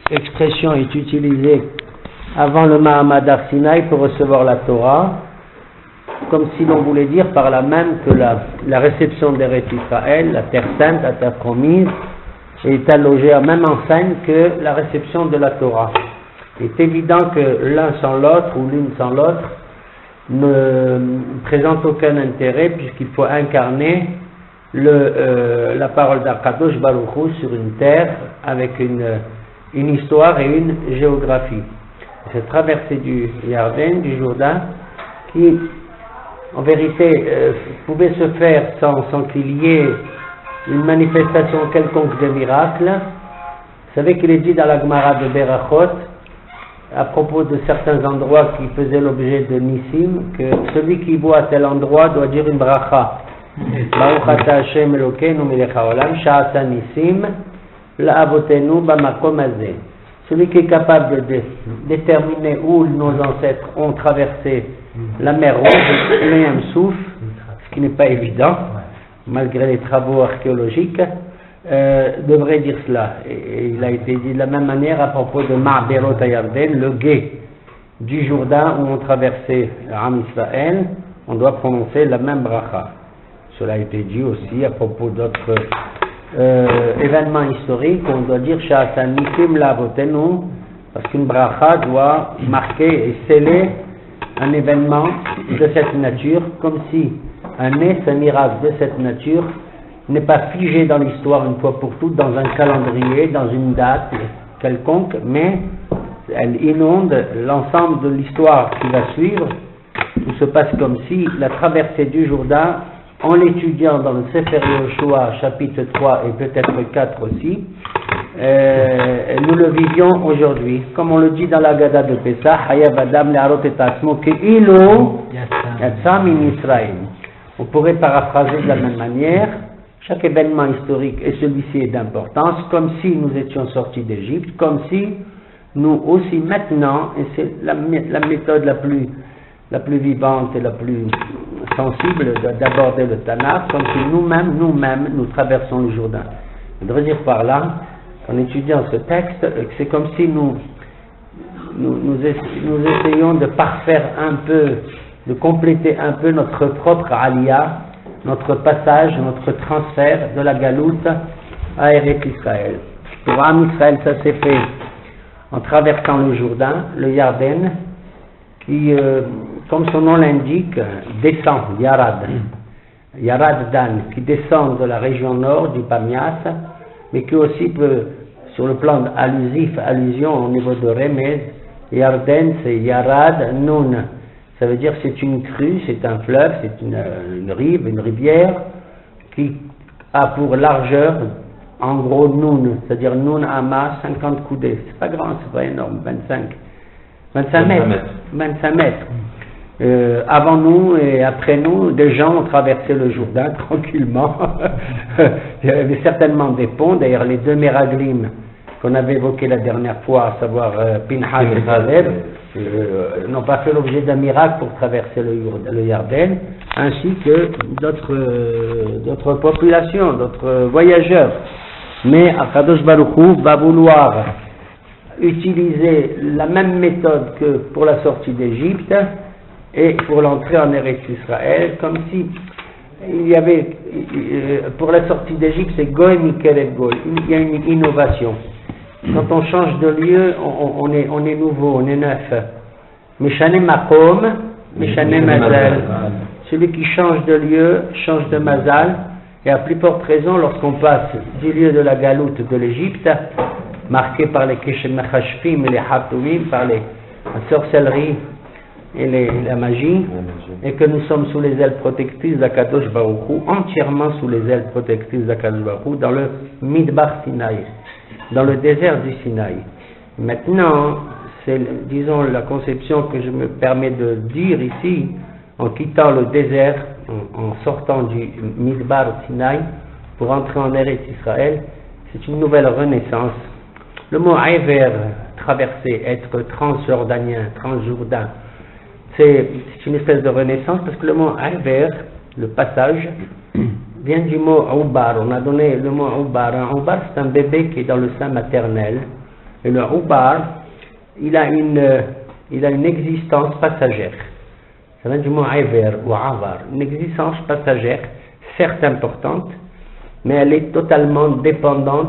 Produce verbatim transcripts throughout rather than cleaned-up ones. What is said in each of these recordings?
expression est utilisée avant le Mahamad Har Sinaï pour recevoir la Torah, comme si l'on voulait dire par là même que la, la réception d'Eretz Israël, la terre sainte, la terre promise, est allogée même en scène que la réception de la Torah. Il est évident que l'un sans l'autre ou l'une sans l'autre ne présente aucun intérêt, puisqu'il faut incarner le, euh, la parole d'Akadosh Baruch Hu sur une terre avec une, une histoire et une géographie. Cette traversée du Yarden, du Jourdain, qui en vérité euh, pouvait se faire sans, sans qu'il y ait une manifestation quelconque de miracle. Vous savez qu'il est dit dans la Gemara de Berachot, à propos de certains endroits qui faisaient l'objet de Nissim, que celui qui voit à tel endroit doit dire une bracha. Baruch ata Hashem Elokeinu melech haolam sha'asa Nissim la'avotenu bamakom hazeh. Celui qui est capable de déterminer où nos ancêtres ont traversé la mer Rouge, le Yam Souf, ce qui n'est pas évident, malgré les travaux archéologiques, euh, devrait dire cela. Et, et il a été dit de la même manière à propos de Ma'berot HaYarden, le gué du Jourdain où on traversait Am Israël, on doit prononcer la même bracha. Cela a été dit aussi à propos d'autres euh, événements historiques, on doit dire Sha'atan Nisim La'avotenu, parce qu'une bracha doit marquer et sceller un événement de cette nature, comme si un né, un miracle de cette nature n'est pas figé dans l'histoire une fois pour toutes, dans un calendrier, dans une date quelconque, mais elle inonde l'ensemble de l'histoire qui va suivre. Tout se passe comme si la traversée du Jourdain, en l'étudiant dans le Sefer Yoshua, chapitre trois et peut-être quatre aussi, euh, nous le vivions aujourd'hui. Comme on le dit dans la Gada de Pesach, Hayav Adam le'arot et atzmo ke'ilu yatsa min Israël. On pourrait paraphraser de la même manière, chaque événement historique, et celui-ci est d'importance, comme si nous étions sortis d'Égypte, comme si nous aussi maintenant, et c'est la, la méthode la plus, la plus vivante et la plus sensible d'aborder le Tanakh, comme si nous-mêmes, nous-mêmes, nous traversons le Jourdain. Je voudrais dire par là, en étudiant ce texte, que c'est comme si nous, nous, nous, nous essayons de parfaire un peu, de compléter un peu notre propre aliyah, notre passage, notre transfert de la Galoute à Eretz Israël. Pour Am Israël, ça s'est fait en traversant le Jourdain, le Yarden, qui, euh, comme son nom l'indique, descend, Yarad, Yarad Dan, qui descend de la région nord du Pamias, mais qui aussi peut, sur le plan allusif, allusion au niveau de Remez, Yarden c'est Yarad Nun. Ça veut dire que c'est une crue, c'est un fleuve, c'est une, une rive, une rivière qui a pour largeur, en gros, Nun, c'est-à-dire Nun Ama, cinquante coudées. C'est pas grand, c'est pas énorme, vingt-cinq. vingt-cinq mètres. vingt-cinq mètres. Euh, avant nous et après nous, des gens ont traversé le Jourdain tranquillement. Il y avait certainement des ponts, d'ailleurs les deux Meraglim qu'on avait évoqués la dernière fois, à savoir euh, Pinhas et Caleb, euh, n'ont pas fait l'objet d'un miracle pour traverser le, le Yarden, ainsi que d'autres euh, d'autres populations, d'autres voyageurs. Mais Akadosh Baruch Hu va vouloir utiliser la même méthode que pour la sortie d'Égypte et pour l'entrée en Eretz Israël, comme si il y avait, pour la sortie d'Égypte, c'est Goy Mikeret Goy, il y a une innovation. Quand on change de lieu, on, on, est, on est nouveau, on est neuf. Meshane Makom, Meshane Mazal. Celui qui change de lieu, change de Mazal, et à plus forte raison lorsqu'on passe du lieu de la galoute de l'Égypte, marqué par les Keshemachashpim et les Haptoumim, par les, la sorcellerie et les, la magie, et que nous sommes sous les ailes protectrices d'Akadosh Baruch Hu, entièrement sous les ailes protectrices d'Akadosh Baruch Hu, dans le Midbar Sinaï, dans le désert du Sinaï. Maintenant, c'est, disons, la conception que je me permets de dire ici, en quittant le désert, en, en sortant du Midbar Sinaï, pour entrer en Eretz Israël, c'est une nouvelle renaissance. Le mot Aïver, traverser, être transjordanien, transjourdain, c'est une espèce de renaissance parce que le mot Aïver, le passage, vient du mot Oubar. On a donné le mot Oubar. Un Oubar, c'est un bébé qui est dans le sein maternel Et le Ubar, il a une, il a une existence passagère. Ça vient du mot Iver ou Avar, une existence passagère, certes importante, mais elle est totalement dépendante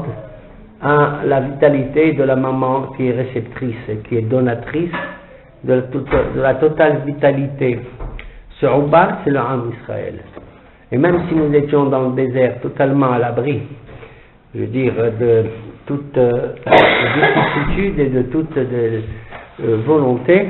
à la vitalité de la maman qui est réceptrice et qui est donatrice de la, de la totale vitalité. Ce Ubar, c'est le Am Israël. Et même si nous étions dans le désert totalement à l'abri, je veux dire, de toute euh, vicissitude et de toute de, euh, volonté,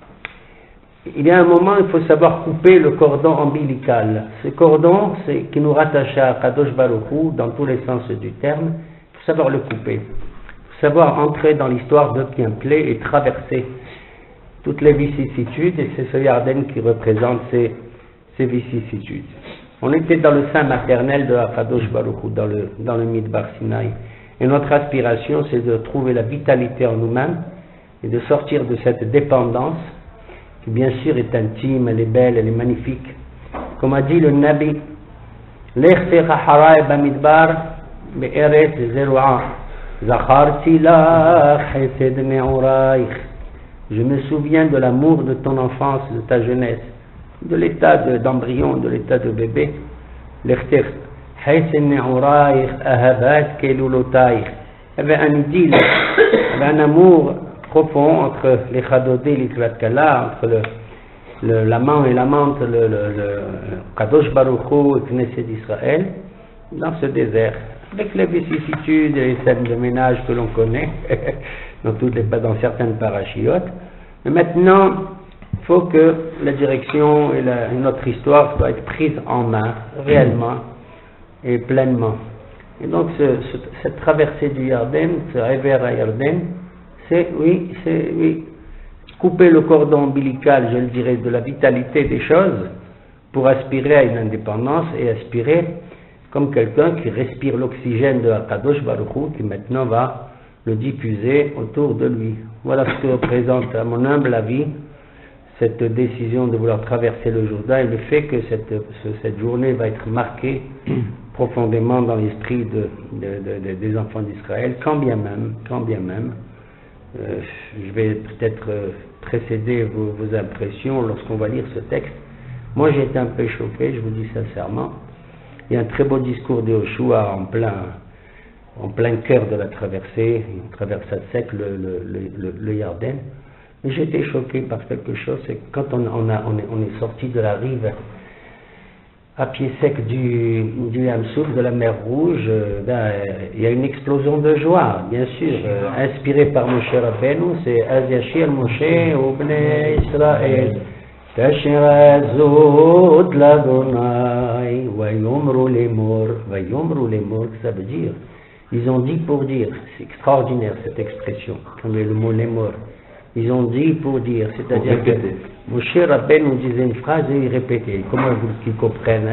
il y a un moment, il faut savoir couper le cordon ombilical. Ce cordon, c'est qui nous rattache à Kadosh Baruch Hu, dans tous les sens du terme, il faut savoir le couper. Il faut savoir entrer dans l'histoire de Pienplé et traverser toutes les vicissitudes, et c'est ce Yarden qui représente ces, ces vicissitudes. On était dans le sein maternel de Kadosh Baruch Hu, dans le, dans le Midbar Sinaï. Et notre aspiration, c'est de trouver la vitalité en nous-mêmes et de sortir de cette dépendance qui bien sûr est intime, elle est belle, elle est magnifique. Comme a dit le Nabi, L'Echsecha harai bamidbar be'eret zeru'a zacharti lach chesed ne'oraich. Je me souviens de l'amour de ton enfance, de ta jeunesse, de l'état d'embryon, de, de l'état de bébé. L'Echsecha chesed ne'oraich ahabat kelulotaich. Il y avait un idylle, il y avait un amour profond entre les Chadodé et les Kala, entre le, le, l'amant et l'amante, le, le, le Kadosh Baruch Hu et Knesset d'Israël, dans ce désert, avec les vicissitudes et les scènes de ménage que l'on connaît, dans, toutes les, dans certaines parachiotes. Mais maintenant, il faut que la direction et, la, et notre histoire soient être prises en main, réellement et pleinement. Et donc, ce, ce, cette traversée du Yarden, ce Iver à Yarden, c'est, oui, c'est, oui, couper le cordon ombilical, je le dirais, de la vitalité des choses pour aspirer à une indépendance et aspirer comme quelqu'un qui respire l'oxygène de Akadosh Baruch Hu, qui maintenant va le diffuser autour de lui. Voilà ce que représente, à mon humble avis, cette décision de vouloir traverser le Jourdain et le fait que cette, ce, cette journée va être marquée profondément dans l'esprit de, de, de, de, des enfants d'Israël, quand bien même, quand bien même, Euh, je vais peut-être euh, précéder vos, vos impressions lorsqu'on va lire ce texte. Moi j'ai été un peu choqué, je vous dis sincèrement. Il y a un très beau discours de Yoshua en plein, en plein cœur de la traversée, il traverse à sec le, le, le, le, le Yarden. Mais j'ai été choqué par quelque chose, c'est que quand on, on, a, on, est, on est sorti de la rive à pied sec du, du Hamsouf, de la mer Rouge, ben, il y a une explosion de joie, bien sûr, euh, inspiré par Moshe Rabbeinu, c'est Az Yashir Moshe Ubnei Israël, Tasher Azot Ladonai, Vayomru Lemor, Vayomru Lemor, ça veut dire, ils ont dit pour dire, c'est extraordinaire cette expression, comme le mot Lemor, ils ont dit pour dire, c'est-à-dire que Moshe Rabbeinu nous disait une phrase et il répétait. Comment vous qu'ils comprennent?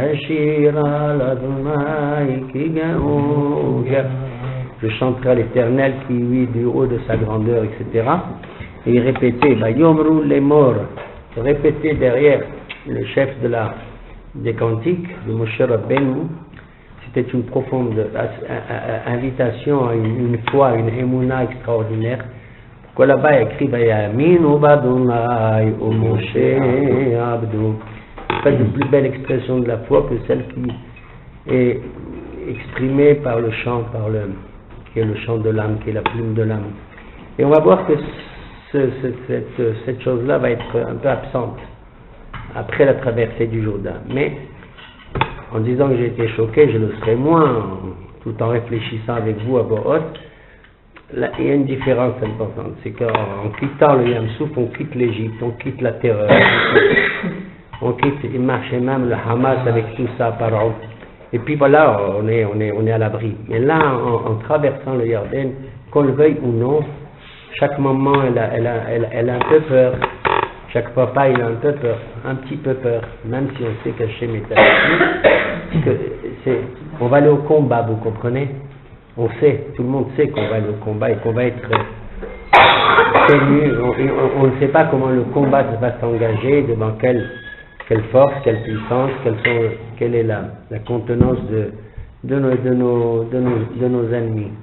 Je chanterai à l'Éternel qui, oui, du haut de sa grandeur, et cetera. Et il répétait, bah, Yomru les morts. Répétait derrière le chef de la, des cantiques de Moshe Rabbeinu. C'était une profonde invitation à une, une foi, une émouna extraordinaire. Pourquoi là-bas il écrit Vayaminu Badonai O Moshe Abdou. Pas de plus belle expression de la foi que celle qui est exprimée par le chant, par le, qui est le chant de l'âme, qui est la plume de l'âme. Et on va voir que ce, ce, cette, cette chose-là va être un peu absente après la traversée du Jourdain. Mais en disant que j'ai été choqué, je le serai moins, tout en réfléchissant avec vous à voix haute. Là, il y a une différence importante, c'est qu'en quittant le Yam Souf, on quitte l'Égypte, on quitte la terreur, on quitte, on quitte marche même le Hamas avec tout ça par an. Et puis voilà, on est, on est, on est à l'abri. Mais là, en, en traversant le Yarden, qu'on le veuille ou non, chaque maman, elle a, elle a, elle, elle a un peu peur. Chaque papa, il a un peu peur, un petit peu peur, même si on sait cacher mes que c'est, on va aller au combat, vous comprenez? On sait, tout le monde sait qu'on va aller au combat et qu'on va être tenu. On, on, on ne sait pas comment le combat va s'engager, devant quelle, quelle force, quelle puissance, quelle, sont, quelle est la, la contenance de, de, nos, de, nos, de, nos, de nos ennemis.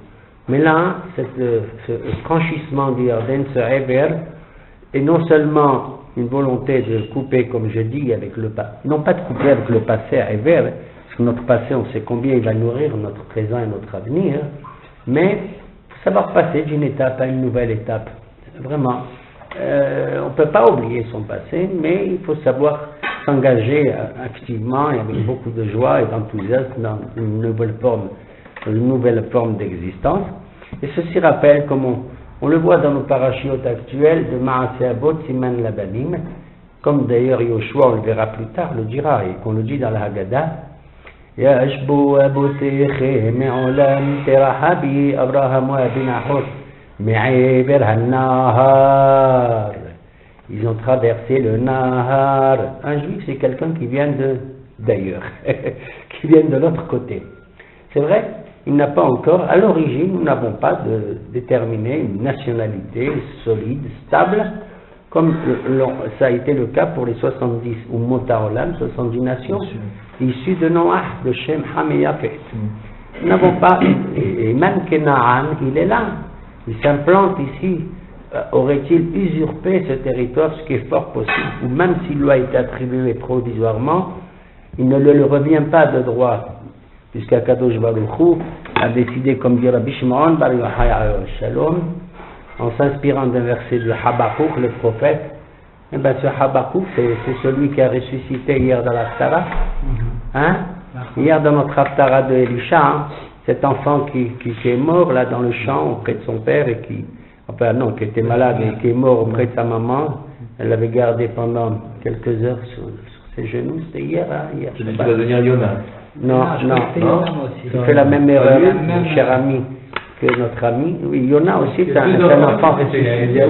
Mais là, cette, ce franchissement du Yarden, ce Eber, est non seulement une volonté de couper, comme je dis, avec le passé, non pas de couper avec le passé à Eber, parce que notre passé, on sait combien il va nourrir notre présent et notre avenir, mais il faut savoir passer d'une étape à une nouvelle étape. Vraiment, euh, on ne peut pas oublier son passé, mais il faut savoir s'engager activement et avec beaucoup de joie et d'enthousiasme dans une nouvelle forme, une nouvelle forme d'existence. Et ceci rappelle, comme on, on le voit dans nos parachutes actuels, de Maaseh Avot, Siman Labanim, comme d'ailleurs Yoshua, on le verra plus tard, le dira, et qu'on le dit dans la Haggadah, Yashbu Abotechem Me'olam Terahabi Abraham Abinahot Me'eber Han-Nahar. Ils ont traversé le Nahar. Un juif, c'est quelqu'un qui vient de d'ailleurs, qui vient de l'autre côté. C'est vrai, il n'a pas encore, à l'origine, nous n'avons pas de, déterminé une nationalité solide, stable, comme le, ça a été le cas pour les soixante-dix, ou Motaolam, soixante-dix nations, issues de Noah, de Shem, Ham et Yafet. Nous n'avons pas, et, et même Kenaan, il est là, il s'implante ici. Aurait-il usurpé ce territoire, ce qui est fort possible, ou même s'il lui a été attribué provisoirement, il ne le revient pas de droit, puisqu'Akadosh Baruch Hu a décidé, comme dit Rabbi Shimon Bar Yochai Shalom, en s'inspirant d'un verset de Habakkuk, le prophète, et bien ce Habakkuk, c'est celui qui a ressuscité hier dans l'Haftara, hein? Hier dans notre Haftara de Elisha, hein? Cet enfant qui, qui, qui est mort là dans le champ auprès de son père et qui Enfin non, qui était malade et qui est mort auprès de sa maman, elle l'avait gardé pendant quelques heures sur, sur ses genoux, c'était hier, hein, hier. Tu vas devenir Yona. Non, ah, non, non. Tu fais la même erreur, mon cher ami, que notre ami. Oui, Yona aussi, c'est un, un enfant ressuscité.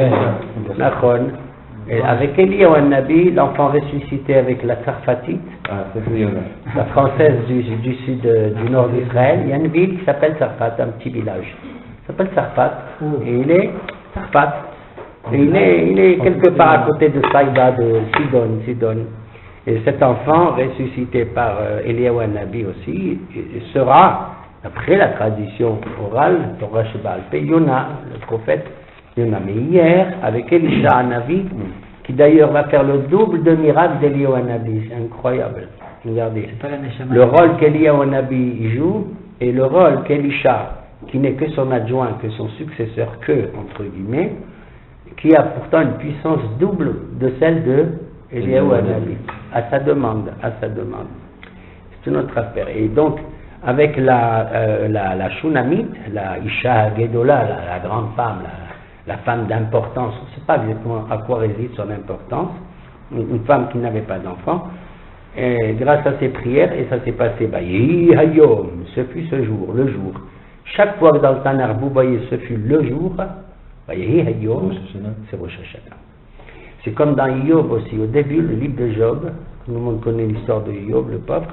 Et avec Eliyahu Nabi, l'enfant ressuscité avec la Tsarfatite, ah, c'est Yona. La française du, du sud, du nord d'Israël, il y a une ville qui s'appelle Tsarfat, un petit village. Il s'appelle Sarfat, et il est Sarfat, et il est, il est quelque part à côté de Saïda, de Sidon, Sidon. Et cet enfant, ressuscité par euh, Eliyahu Nabi aussi, sera, après la tradition orale, Torah Sheba'al Peh, Yona, le prophète Yona. Mais hier, avec Elisha Nabi, qui d'ailleurs va faire le double de miracle d'Eliyahu Nabi, c'est incroyable. Regardez, le rôle qu'Eliyahu Nabi joue, et le rôle qu'Elisha, qui n'est que son adjoint, que son successeur, que, entre guillemets, qui a pourtant une puissance double de celle de Eliyahu Nabi, à sa demande, à sa demande. C'est une autre affaire. Et donc, avec la, euh, la, la Shunamite, la Isha Gedola, la, la grande femme, la, la femme d'importance, on ne sait pas exactement à quoi réside son importance, une femme qui n'avait pas d'enfant, et grâce à ses prières, et ça s'est passé, bah, Hayom, ce fut ce jour, le jour. Chaque fois que dans le Tanar, vous voyez ce fut le jour, c'est Rosh Hashanah. C'est comme dans Yob aussi, au début, le livre de Job, tout le monde connaît l'histoire de Yob, le pauvre,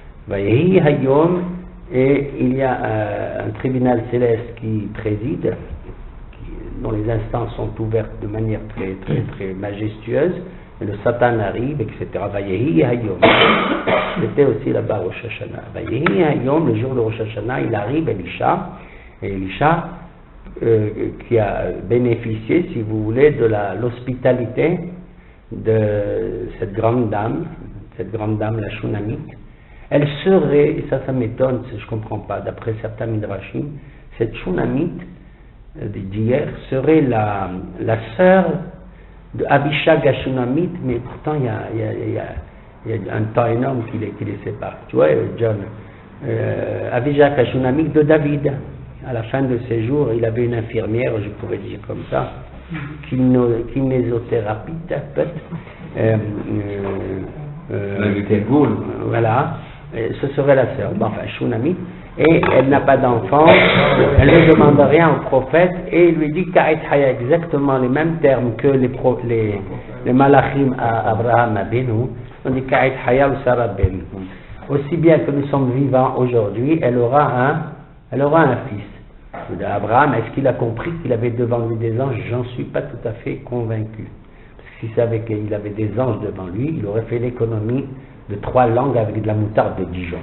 et il y a euh, un tribunal céleste qui préside, qui, dont les instances sont ouvertes de manière très, très, très majestueuse, et le Satan arrive, et cetera. C'était aussi là-bas Rosh Hashanah. Le jour de Rosh Hashanah, il arrive, Elisha, et Elisha, euh, qui a bénéficié, si vous voulez, de l'hospitalité de cette grande dame, cette grande dame, la Shunamite. Elle serait, et ça, ça m'étonne, je ne comprends pas, d'après certains Midrashim, cette Shunamite d'hier serait la, la sœur de Abishag Shunamite, mais pourtant il y a, il y a, il y a, il y a un temps énorme qui les, qui les sépare. Tu vois, John, euh, Abishag Shunamite de David. À la fin de ses jours, il avait une infirmière, je pourrais dire comme ça, kinésothérapeute, peut-être. Euh, euh, euh, voilà, ce serait la sœur, bon, enfin, Shunamite. Et elle n'a pas d'enfant, elle ne demande rien au prophète, et il lui dit Ka'it Haya, exactement les mêmes termes que les, pro, les, les malachim à Abraham Abinu, on dit Ka'it Haya ou Sarah Ben. Aussi bien que nous sommes vivants aujourd'hui, elle aura un, elle aura un fils. Abraham, est-ce qu'il a compris qu'il avait devant lui des anges? J'en suis pas tout à fait convaincu. Parce que s'il savait qu'il avait des anges devant lui, il aurait fait l'économie de trois langues avec de la moutarde de Dijon.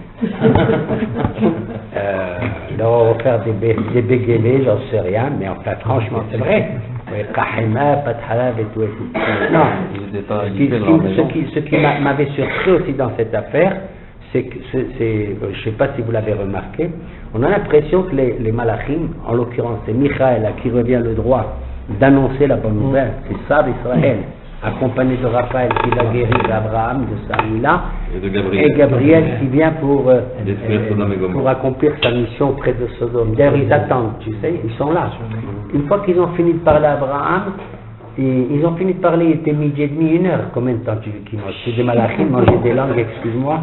euh, leur ont offert des, bé des bégayés, j'en sais rien, mais enfin franchement c'est vrai. Kahima, pas de halal et tout et tout. Non, ce qui, ce qui, ce qui m'avait surpris aussi dans cette affaire, c'est que, c'est, je ne sais pas si vous l'avez remarqué, on a l'impression que les, les malachim, en l'occurrence c'est Michael à qui revient le droit d'annoncer la bonne nouvelle, c'est ça d'Israël, accompagné de Raphaël qui l'a guéri d'Abraham, de Samuela, et, de Gabriel. et Gabriel qui vient pour, euh, euh, pour accomplir sa mission auprès de Sodome. D'ailleurs ils attendent, tu sais, ils sont là. Une fois qu'ils ont fini de parler à Abraham, et ils ont fini de parler, il était midi et demi, une heure. Combien de temps tu veux qu'ils mangent? C'est des malachim, manger des langues, excuse-moi.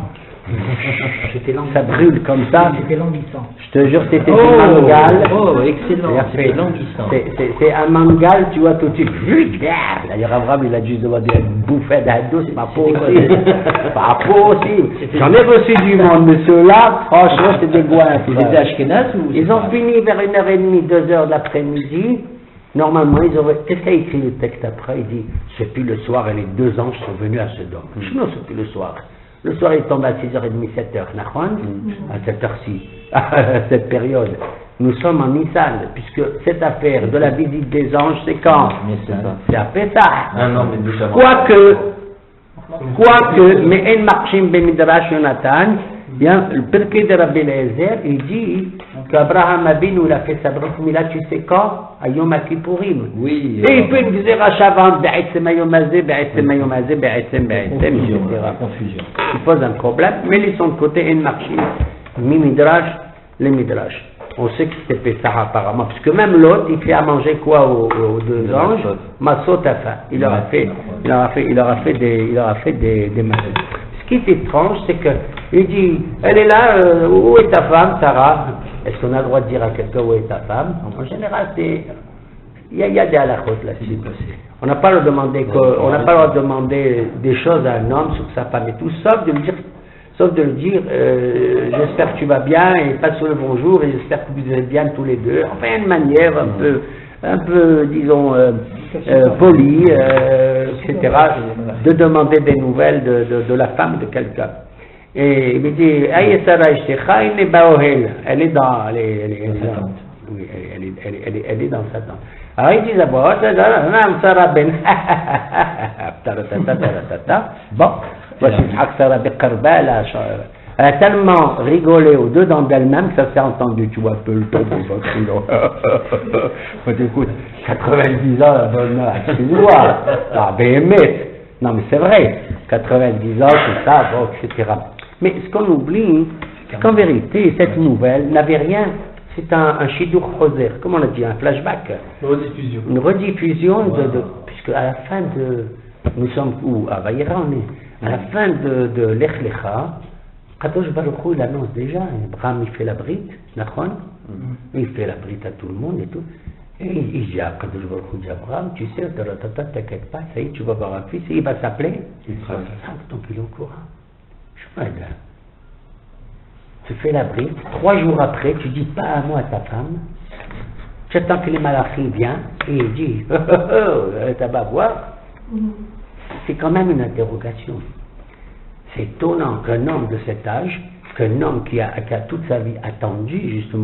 Ça brûle comme ça. C'était languissant. Je te jure, c'était oh, du mangal. Oh, excellent. C'était languissant. C'est un mangal, tu vois, tout de suite. D'ailleurs, Abraham, il a juste demandé une bouffée d'ado, c'est pas possible. Pas possible. J'en ai reçu du monde, mais ceux-là, franchement, c'est des goinfres. Ils étaient Ashkenaz ou Ils ont fini vers une heure et demie, deux heures de l'après-midi. Normalement, ils auraient. Qu'est-ce qu'a écrit le texte après? Il dit c'est puis le soir et les deux anges sont venus à Sodome. Mm. Non, c'est puis le soir. Le soir, il tombe à six heures trente, sept heures. Mm. À cette heure-ci, à cette période. Nous sommes en Nissan, puisque cette affaire de la visite des anges, c'est quand? C'est à Pessah. Un an, mais déjà. Quoique, quoique, mais En Marchim Bemidrash Yonatan, bien, le Pirkei de Rabbi Eliezer, il dit qu'Abraham Abinu, il a fait sa brit Mila, tu sais quand? À Yom Kippourim. Oui. Et il peut me dire à Shavan, Be'etzem Yom Hazeh, Be'etzem Yom Hazeh, Be'etzem, Be'etzem, et cetera. Confusion. Il pose un problème, mais laissons de côté En Marchim, Mi Midrash, les Midrash. On sait que c'était Pessah apparemment, puisque même l'autre, il fait à manger quoi aux, aux deux de anges? Massot à faim. Il leur a fait, il leur a fait, il leur a fait des, il leur a fait des, des massot. Ce qui est étrange, c'est que il dit, elle est là, euh, où est ta femme, Sarah? Est-ce qu'on a le droit de dire à quelqu'un où est ta femme? En général, c'est, il y a, il y a des halakhot là-dessus. On n'a pas le droit de demander, on n'a pas le droit de demander des choses à un homme sur sa femme et tout, sauf de lui dire. Sauf de le dire, euh, j'espère que tu vas bien et passe le bonjour et j'espère que vous êtes bien tous les deux. Enfin, une manière un peu, un peu, disons, euh, euh, polie, euh, et cetera, de demander des nouvelles de, de, de la femme de quelqu'un. Et il me dit, Aïe Sarah Ishtecha, elle est baohel, elle est dans, elle est, elle est, elle est dans, oui, elle est, elle est, elle est, elle est dans sa tente. Alors il dit d'abord, Sarah ben, bon. Elle a tellement rigolé aux deux dents d'elle-même que ça s'est entendu, tu vois, un peu le ton du vaccinant. Écoute, quatre-vingt-dix ans, la bonne heure, excuse-moi, ah, B M S. Non, mais c'est vrai, quatre-vingt-dix ans, tout ça, bon, et cetera. Mais ce qu'on oublie, c'est qu'en vérité, cette nouvelle n'avait rien. C'est un, un shidur choser, comme on a dit, un flashback. Une rediffusion. Une rediffusion, de, de, puisque à la fin de. Nous sommes où? À Vaïra, on est. À la fin de, de l'Ech Lecha, Kadosh Baruch Hu, il annonce déjà, Abraham il fait la brite, Nachon, mm. il fait la brite à tout le monde et tout. Et il, il dit à Kadosh Baruch Hu, Abraham, tu sais, t'inquiète pas, ça y est, tu vas avoir un fils, et il va s'appeler Israël. Donc il est au courant. Je me dis, tu fais la brite, trois jours après, tu dis pas un mot à ta femme, tu attends que les malachim viennent, et il dit, oh, oh, oh, t'as pas voir. Mm. C'est quand même une interrogation. C'est étonnant qu'un homme de cet âge, qu'un homme qui a, qui a toute sa vie attendu, justement,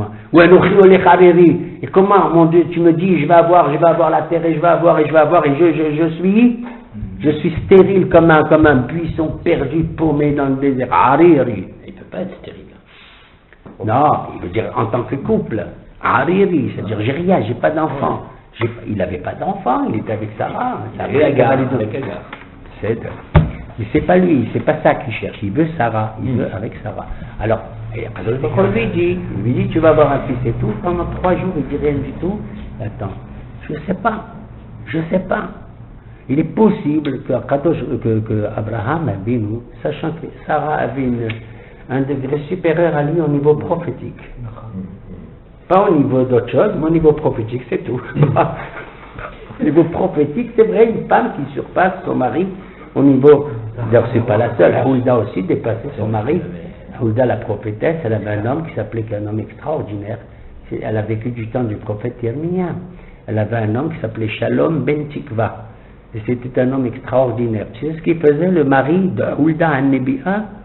et comment, mon Dieu, tu me dis, je vais avoir, je vais avoir la terre, et je vais avoir, et je vais avoir, et je, je, je suis, je suis stérile comme un, comme un buisson perdu, paumé dans le désert. Hariri. Il ne peut pas être stérile. Non, il veut dire en tant que couple. Hariri, c'est-à-dire, j'ai rien, j'ai pas d'enfant. Il n'avait pas d'enfant, il était avec Sarah. Avec Agar. C'est, mais c'est pas lui, c'est pas ça qu'il cherche. Il veut Sarah, il mm. veut avec Sarah. Alors, on lui dit, il lui dit, tu vas avoir un fils et tout. Pendant trois jours, il dit rien du tout. Attends, je ne sais pas, je ne sais pas. Il est possible que, que, que Abraham, Abinu, sachant que Sarah avait une, un degré supérieur à lui au niveau prophétique. Pas au niveau d'autre chose, mais au niveau prophétique, c'est tout. Au niveau prophétique, c'est vrai, une femme qui surpasse son mari au niveau. D'ailleurs, c'est pas la seule. Hulda aussi dépassait son mari. Hulda, la prophétesse, elle avait un homme qui s'appelait un homme extraordinaire. Elle a vécu du temps du prophète Yermia. Elle avait un homme qui s'appelait Shalom ben Tikva. Et c'était un homme extraordinaire. Tu sais ce qu'il faisait, le mari de Hulda An-Nebi'a?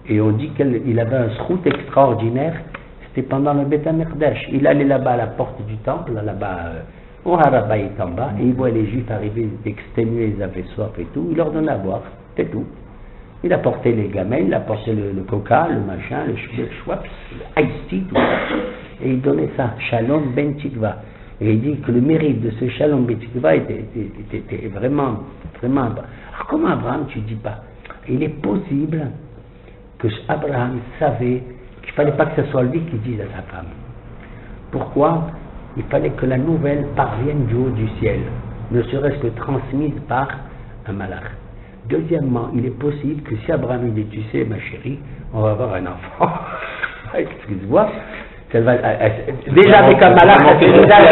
Et on dit qu'il avait un srout extraordinaire, c'était pendant le Beth HaMekdash. Il allait là-bas à la porte du temple, là-bas au Harabayit en bas, et il voit les Juifs arriver exténués, ils avaient soif et tout, il leur donnait à boire, c'est tout. Il apportait les gamelles, il apportait le, le coca, le machin, le, le schwaps, le iced tea, tout ça, et il donnait ça, Shalom Ben Tikva. Et il dit que le mérite de ce Shalom Ben Tikva était, était, était, était vraiment, vraiment... Alors comment Abraham, tu dis pas? Il est possible que Abraham savait qu'il ne fallait pas que ce soit lui qui dise à sa femme. Pourquoi? Il fallait que la nouvelle parvienne du haut du ciel, ne serait-ce que transmise par un malach. Deuxièmement, il est possible que si Abraham dit, tu sais ma chérie, on va avoir un enfant, excuse-moi, elle va, elle, elle, déjà avec un malach, elle s'est déjà,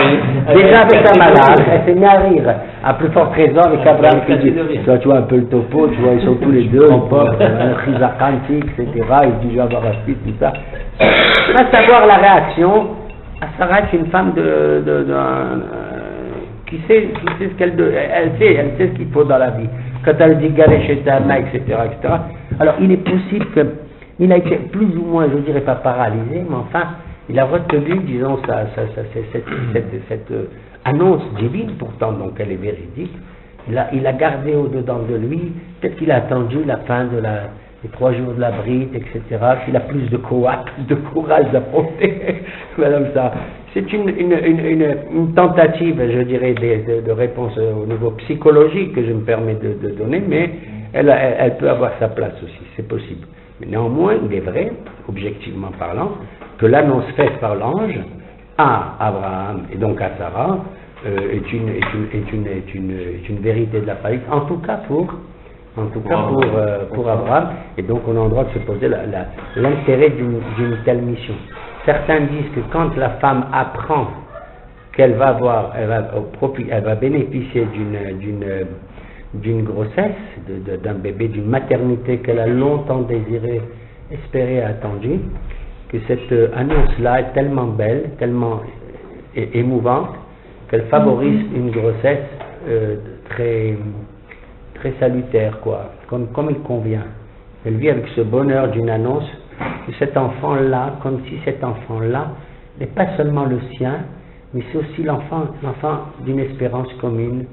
déjà avec un malach, elle s'est mise à rire, à plus forte raison avec Abraham qui dit, toi tu vois un peu le topo, tu vois ils sont tous les deux, les pauvres, un chizakanti, et cetera, il dit je vais avoir un fils, tout ça. À savoir la réaction, à Sarah est une femme de, de, de, de euh, qui sait, qui sait ce qu'elle elle sait, elle sait ce qu'il faut dans la vie. Quand elle dit galer chez ta main, et cetera, et cetera. Alors il est possible que il a été plus ou moins, je dirais pas paralysé, mais enfin, il a retenu, disons, ça, ça, ça, cette, cette, cette, cette euh, annonce divine, pourtant, donc elle est véridique. Il a, il a gardé au-dedans de lui, peut-être qu'il a attendu la fin de la, les trois jours de la bride, et cetera, qu'il a plus de courage, de courage d'affronter, madame ça. C'est une, une, une, une, une tentative, je dirais, de, de, de réponse au niveau psychologique que je me permets de, de donner, mais elle, elle, elle peut avoir sa place aussi, c'est possible. Mais néanmoins, il est vrai, objectivement parlant, que l'annonce faite par l'ange à Abraham et donc à Sarah euh, est, une, est, une, est, une, est, une, est une vérité de la faillite, en tout cas pour, en tout cas pour, euh, pour Abraham, et donc on a le droit de se poser l'intérêt d'une d'une telle mission. Certains disent que quand la femme apprend qu'elle va avoir, elle va, elle va bénéficier d'une d'une d'une grossesse, d'un bébé, d'une maternité qu'elle a longtemps désiré, espéré, attendu, que cette annonce-là est tellement belle, tellement émouvante, qu'elle favorise une grossesse euh, très, très salutaire, quoi, comme, comme il convient. Elle vit avec ce bonheur d'une annonce, de cet enfant-là, comme si cet enfant-là n'est pas seulement le sien, mais c'est aussi l'enfant, l'enfant d'une espérance commune,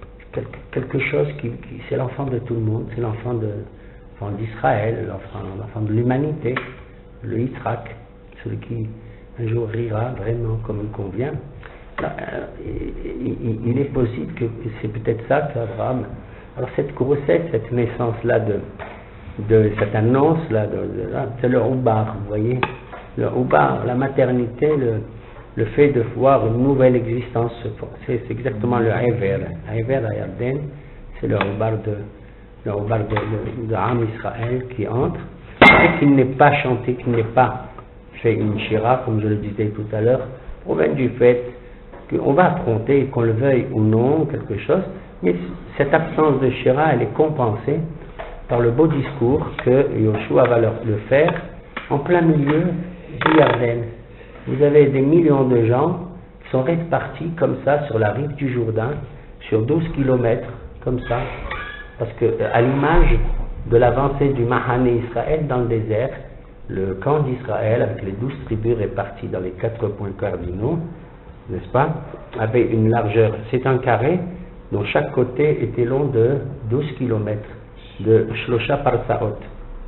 quelque chose qui, qui c'est l'enfant de tout le monde, c'est l'enfant de d'Israël, l'enfant de l'humanité, le Yitzhak, celui qui un jour rira vraiment comme il convient. Là, il, il, il est possible que c'est peut-être ça qu'Abraham. Alors cette grossesse, cette naissance-là de, de cette annonce-là, c'est le Oubar, vous voyez, le Oubar, la maternité, le le fait de voir une nouvelle existence, c'est exactement le Haïver. Haïver à Yarden, c'est le Oubar de, le Oubar de, de, de Am Israël qui entre, et qu'il n'est pas chanté, qu'il n'est pas fait une shira, comme je le disais tout à l'heure, provient du fait qu'on va affronter, qu'on le veuille ou non, quelque chose, mais cette absence de shira, elle est compensée par le beau discours que Yoshua va leur, le faire en plein milieu du Yarden. Vous avez des millions de gens qui sont répartis comme ça sur la rive du Jourdain, sur douze kilomètres, comme ça, parce que à l'image de l'avancée du Mahané Israël dans le désert, le camp d'Israël, avec les douze tribus réparties dans les quatre points cardinaux, n'est-ce pas, avait une largeur, c'est un carré, dont chaque côté était long de douze kilomètres, de Shlosha Parsaot,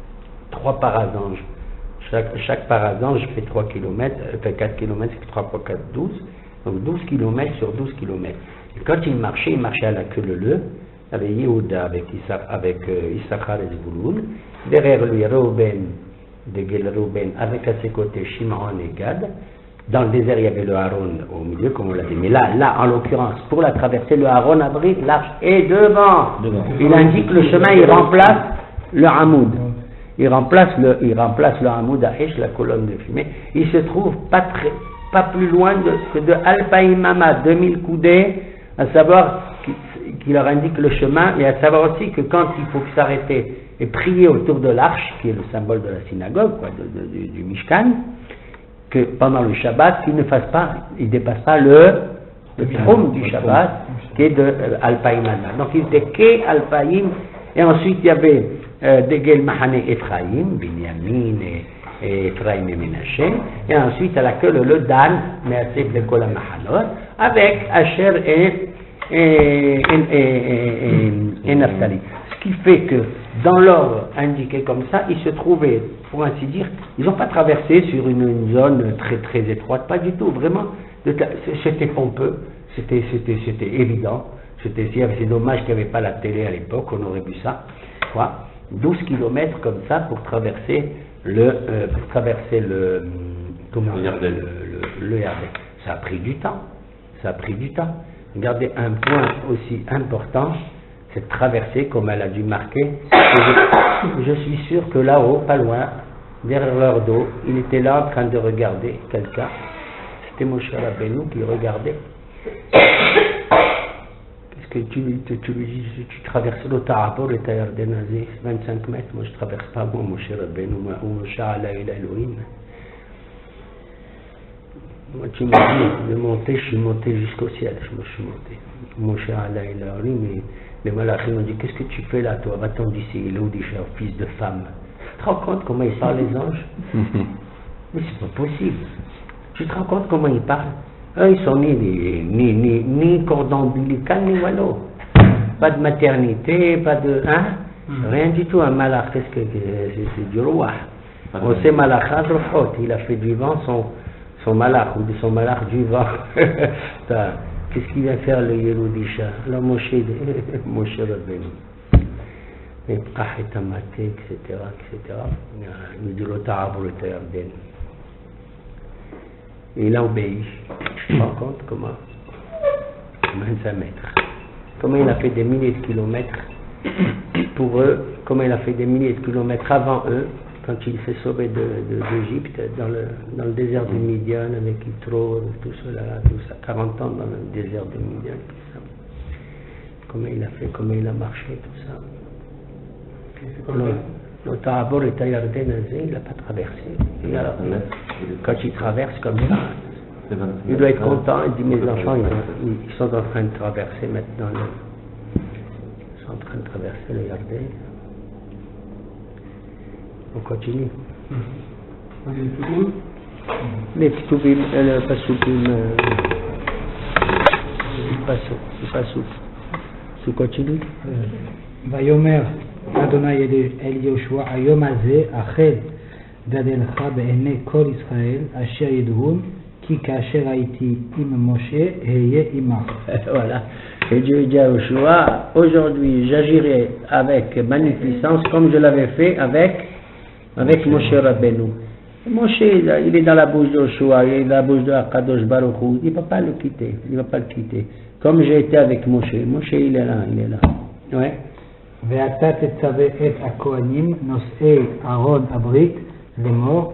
trois parasanges. Chaque, chaque parasange fait trois kilomètres, fait quatre kilomètres, c'est trois fois quatre, douze. Donc douze kilomètres sur douze kilomètres. Et quand il marchait, il marchait à la queue leu, avec Yehuda, avec, Issa, avec euh, Issachar et Zvouloun. Derrière lui, Reuben, de Gel Reuben, avec à ses côtés Shimon et Gad. Dans le désert, il y avait le Haron au milieu, comme on l'a dit. Mais là, là, en l'occurrence, pour la traverser, le Haron abrite l'arche et devant. devant. Il indique le chemin, il remplace le Hamoud. Il remplace le, il remplace le Hamoud Ahesh, la colonne de fumée. Il se trouve pas très, pas plus loin de, que de Al-Païmama, deux mille coudées, à savoir qu'il leur indique le chemin, et à savoir aussi que quand il faut s'arrêter et prier autour de l'arche, qui est le symbole de la synagogue, quoi, de, de, du, du Mishkan, que pendant le Shabbat, qu'il ne fasse pas, il dépasse pas le, le trône du Shabbat, qui est de euh, Al-Païmama. Donc il était qu'Al-Païm, et ensuite il y avait euh, Degel Mahane Ephraim, Binyamin et, et Ephraim et Ménaché, et ensuite à la queue le Dan, Meatzef de Kol Mahanot, avec Asher et, et, et, et, et, et Naphtali. Ce qui fait que dans l'ordre indiqué comme ça, ils se trouvaient, pour ainsi dire, ils n'ont pas traversé sur une, une zone très très étroite, pas du tout, vraiment, c'était pompeux, c'était évident. C'est dommage qu'il n'y avait pas la télé à l'époque, on aurait vu ça. Quoi, douze kilomètres comme ça pour traverser le, euh, pour traverser le, comment, le Yardé. Le, le, le Yardé. Ça a pris du temps. Ça a pris du temps. Regardez un point aussi important, cette traversée, comme elle a dû marquer. Je, je suis sûr que là-haut, pas loin, derrière leur dos, il était là en train de regarder quelqu'un. C'était Moshe Rabbeinu qui regardait. Que tu, tu, tu, tu, tu traverses le Ta'abor et Tayarden Azé, vingt-cinq mètres, moi je ne traverse pas, moi, Moshe Rabbeinu, ou Moshe Ala El Elohim. Moi tu m'as dit de monter, je suis monté jusqu'au ciel, je me suis monté. Moshe Ala El Elohim, et les malachim m'ont dit, qu'est-ce que tu fais là, toi, va-t'en d'ici, il est où, cher fils de femme. Tu te rends compte comment ils parlent les anges? Mais c'est pas possible. Tu te rends compte comment ils parlent? Eux, ils sont ni, ni, ni, ni cordon ombilical, ni wallo. Pas de maternité, pas de... Hein? Mm. Rien du tout. Un malach, qu'est-ce que c'est? Du roi. On sait malach, il a fait du vent son, son malach, ou de son malach du vent. Qu'est-ce qu'il vient faire le Yelodisha? Alors Moshe, Moshe Rabbeinu. Et Prahetamate, et cetera, et cetera. Il dit le Ta'abur et Tayarden. Et il a obéi. Tu te rends compte comment? vingt-cinq mètres. Comment il a fait des milliers de kilomètres pour eux, comment il a fait des milliers de kilomètres avant eux, quand il s'est sauvé d'Égypte, de, de, dans, le, dans le désert de Midian, avec Yitro, tout cela, tout ça, quarante ans dans le désert de Midian, tout ça. Comment il a fait, comment il a marché, tout ça. Le Ta'abor et Tayarden Azé, il n'a pas traversé. Et alors, quand il traverse comme ça, il doit être content. Il dit, mes enfants, ils, ils sont en train de traverser maintenant. Le, ils sont en train de traverser le Yardé. On continue. Les Ktuvim, le Pasoukim, le Passouk. Tu continues? Vayomer Adonai El Yoshua Ayom Hazeh Achel Gadelcha Be'enei Kol Israël Asher Yidhun Ki Kasher Haïti Im Moshe Heye Imach. Voilà. Et Dieu dit à Yoshua, aujourd'hui j'agirai avec magnificence comme je l'avais fait avec, avec Moshe Rabbeinu. Moshe, il est dans la bouche de Yoshua, il est dans la bouche de Akadosh Baruch Hu, il ne va pas le quitter, il ne va pas le quitter. Comme j'ai été avec Moshe. Moshe, il est là, il est là. Ouais. ואתה תצווה את הכהנים נושאי ארון הברית לאמור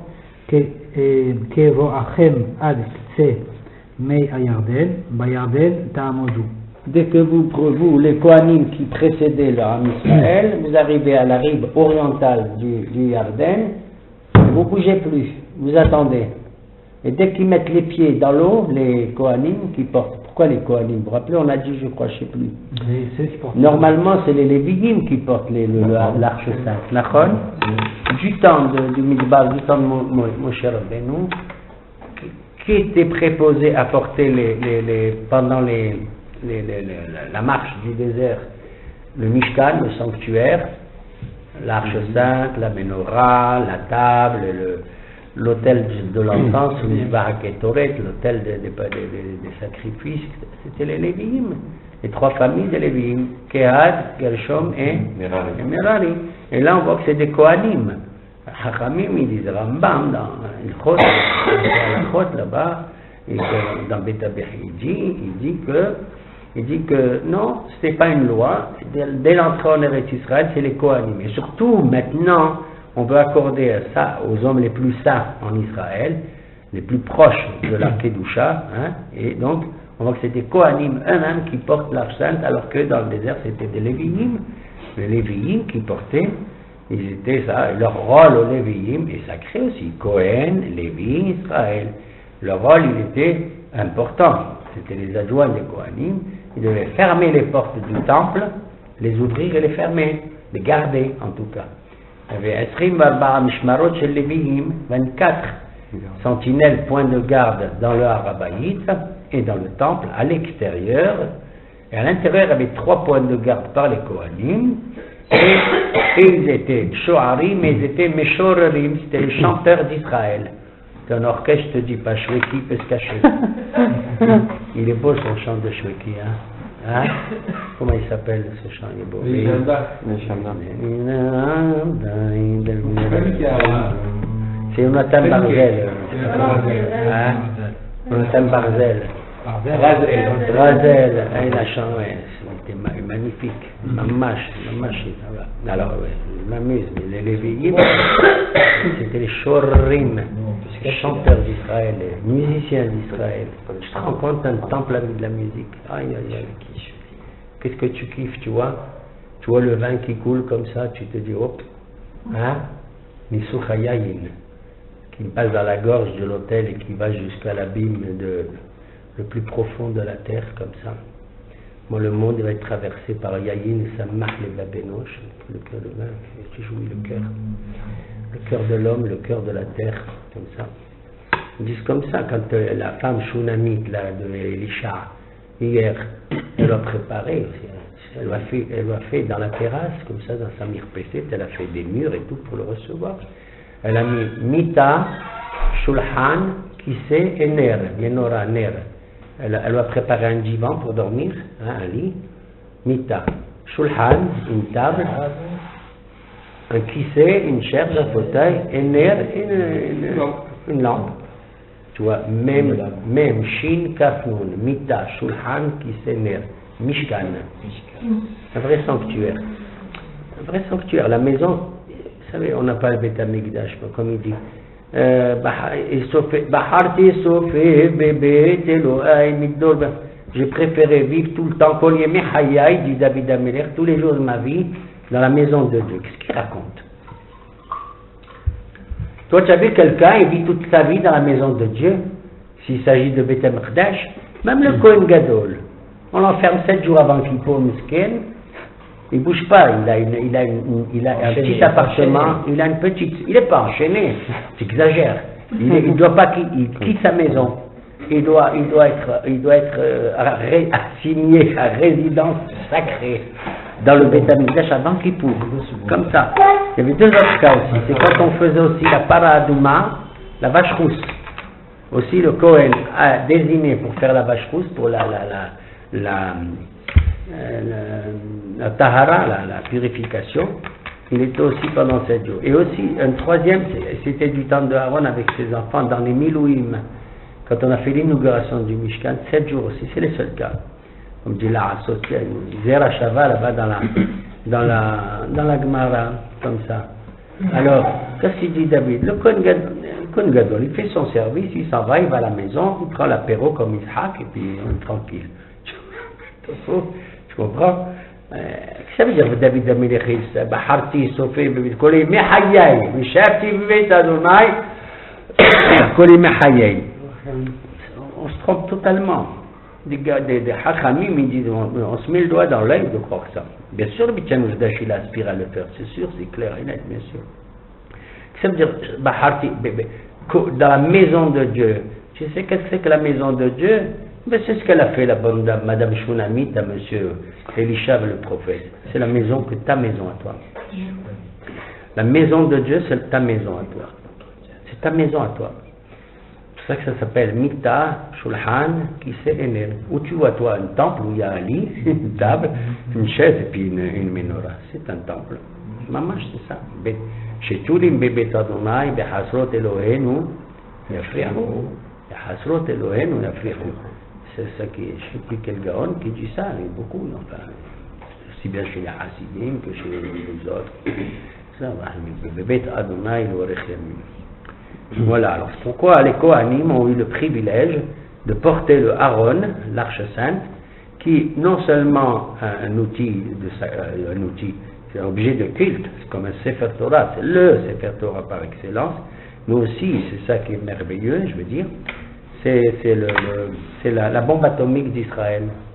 כבואכם עד קצה מי הירדן בירדן תעמודו. Dès que vous, vous les Kohanim qui précédaient l'Am Israël, vous arrivez à la rive orientale du, du Yarden, vous ne bougez plus, vous attendez. Et dès qu'ils mettent les pieds dans l'eau, les Kohanim qui portent, pourquoi les Kohanim? Vous vous rappelez, on a dit, je crois, je ne sais plus. Normalement, c'est les Lévi'im qui portent l'arche sainte. Nachon, du temps de, du Midbar, du temps de Moshe Rabbeinu, qui était préposé à porter les, les, les, pendant les, les, les, les, la marche du désert, le Mishkan, le sanctuaire, l'arche sainte, la menorah, la table, le l'autel de l'enfance, le Baraketoret, l'autel des de, de, de, de sacrifices, c'était les Lévi'im, les trois familles des Lévi'im, Kehat, Gershom et Merari. Et là on voit que c'est des Kohanim. Hachamim, ils disent Rambam dans Ilchot, là-bas, et dans Betabech, il dit, il dit que, il dit que non, c'est pas une loi, dès l'entrée en Eretz Israël, c'est les Kohanim. Et surtout, maintenant, on veut accorder ça aux hommes les plus saints en Israël, les plus proches de la Kedusha, hein, et donc on voit que c'est des Kohanim eux-mêmes qui portent l'arche sainte, alors que dans le désert c'était des Lévi'im, les Lévi'im qui portaient, ils étaient ça, leur rôle aux Lévi'im est sacré aussi, Kohen, Lévi, Israël, leur rôle il était important, c'était les adjoints des Kohanim, ils devaient fermer les portes du temple, les ouvrir et les fermer, les garder en tout cas. Il y avait עשרים וארבע משמרות של לוויים, vingt-quatre sentinelles, points de garde dans le Harabayit et dans le temple, à l'extérieur. Et à l'intérieur, il y avait trois points de garde par les Kohanim. Et, et ils étaient Shoharim, mais ils étaient Meshorerim, c'était les chanteurs d'Israël. C'est un orchestre, je te dis pas, Shweki peut se cacher. Il est beau son chant de Shweki, hein? Hein? Comment il s'appelle ce chant? Il est beau. C'est Jonathan Barzel. Hein? Jonathan Barzel. Razel. Razel. Il a chanté. C'était magnifique. Mamash. Mamash. Alors, ouais, je m'amuse, mais les Lévi'im, c'était les Shorim, les chanteurs d'Israël, les musiciens d'Israël. Je te rends compte d'un temple avec de la musique. Aïe, aïe, aïe. Qu'est-ce que tu kiffes, tu vois? Tu vois le vin qui coule comme ça, tu te dis, hop, hein? Misuchayayin, qui passe dans la gorge de l'autel et qui va jusqu'à l'abîme de, le plus profond de la terre, comme ça. Moi, le monde va être traversé par Yayin, ça marque les babénoches, le cœur de vin, qui jouit le cœur. Le cœur de l'homme, le cœur de la terre, comme ça. Ils disent comme ça, quand euh, la femme Shunamite, là, de Elisha, hier, elle a préparé, elle l'a fait, elle l'a fait dans la terrasse, comme ça, dans sa mirpécette, elle a fait des murs et tout pour le recevoir. Elle a mis Mita, Shulhan, Kissé et Ner, Yenora, Ner. Elle, elle va préparer un divan pour dormir, hein, un lit, Mita, Shulhan, une table, un kissé, une chaise, un fauteuil, et ner, une, une, une lampe. Tu vois, même, même, Shin, Kafnoun, Mita, Shulhan, kissé, ner, Mishkan. Un vrai sanctuaire. Un vrai sanctuaire. La maison, vous savez, on n'a pas le Beth Amikdash, comme il dit. J'ai préféré vivre tout le temps, dit David Améler, tous les jours de ma vie, dans la maison de Dieu. Qu'est-ce qu'il raconte? Toi, tu as vu quelqu'un, il vit toute sa vie dans la maison de Dieu, s'il s'agit de Beth Amikdash, même le Kohen Gadol, on l'enferme sept jours avant qu'il pour Misken, il ne bouge pas, il a, une, il a, une, il a un petit appartement, il a une petite, il n'est pas enchaîné, tu exagères, il ne doit pas quitter, il quitte sa maison, il doit, il doit être, il doit être euh, ré, assigné à résidence sacrée dans le Beth Amikdash avant qu'il pousse, comme ça. Il y avait deux autres cas aussi, c'est quand on faisait aussi la Paradouma, la vache rousse. Aussi le Kohen a désigné pour faire la vache rousse, pour la, la, la, la Euh, la, la tahara, la, la purification, il était aussi pendant sept jours. Et aussi, un troisième, c'était du temps de Aaron avec ses enfants dans les Milouim, quand on a fait l'inauguration du Mishkan, sept jours aussi, c'est les seuls cas. Comme dit la associée, Zera Shava là-bas dans la, dans la, dans la Gemara, comme ça. Alors, qu'est-ce qu'il dit David? Le Kohen Gadol, il fait son service, il s'en va, il va à la maison, il prend l'apéro comme Ishaq, et puis on est tranquille. Tu comprends? Qu'est-ce que ça veut dire David Améléchis? Baharti, Sofé, Koli Mehayay, Mishati, Vivet Adonai, Koli Mehayay. On se trompe totalement. Des gars, des, des Hachamim, ils disent, on, on se met le doigt dans l'œil de croire ça. Bien sûr, le Bitian Oujdash, il aspire à le faire, c'est sûr, c'est clair et net, bien sûr. Qu'est-ce que ça veut dire Baharti, dans la maison de Dieu? Tu sais qu'est-ce que c'est que la maison de Dieu? Ben, c'est ce qu'elle a fait, la bonne dame, Madame Shunamit, à Monsieur Elisha, le prophète. C'est la maison que ta maison à toi. La maison de Dieu, c'est ta maison à toi. C'est ta maison à toi. C'est pour ça que ça s'appelle Mita, Shulhan, Kissé, Enel. Où tu vois, toi, un temple où il y a un lit, une table, une chaise et puis une, une menorah. C'est un temple. Maman, c'est ça. Chez Turim, Bébé Adonai, Behasrot Elohenu, Yafriahu. Behasrot Elohenu, Yafriahu. C'est ça qui est, je ne sais plus quel gaon qui dit ça, il y a beaucoup, enfin, aussi bien chez les Hasidim que chez les autres. Ça va, Adonai, voilà, alors pourquoi les Kohanim ont eu le privilège de porter le Aaron, l'arche sainte, qui non seulement un outil, de, un outil, c'est un objet de culte, c'est comme un Sefer Torah, c'est le Sefer Torah par excellence, mais aussi, c'est ça qui est merveilleux, je veux dire, c'est le, le, la, la bombe atomique d'Israël.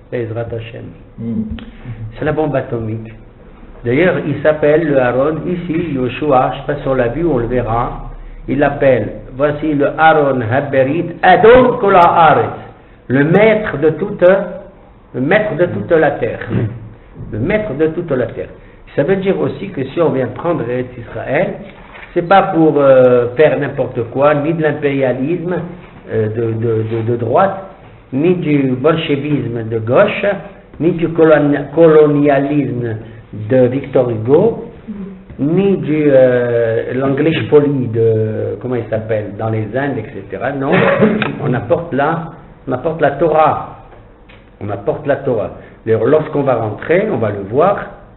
Ezrat Hashem. Mm. C'est la bombe atomique. D'ailleurs, il s'appelle le Aaron, ici, Yoshua, je ne sais pas si on l'a vu, on le verra. Il l'appelle, voici le Aaron Haberit, Adon Kola Aretz, le maître de toute, le maître de toute la terre. Le maître de toute la terre. Ça veut dire aussi que si on vient prendre Eretz Israël, c'est pas pour euh, faire n'importe quoi, ni de l'impérialisme euh, de, de, de, de droite, ni du bolchevisme de gauche, ni du colonialisme de Victor Hugo, ni du euh, l'anglais poli de, comment il s'appelle, dans les Indes, et cetera. Non, on apporte la, on apporte la Torah. On apporte la Torah. D'ailleurs, lorsqu'on va rentrer, on va le voir,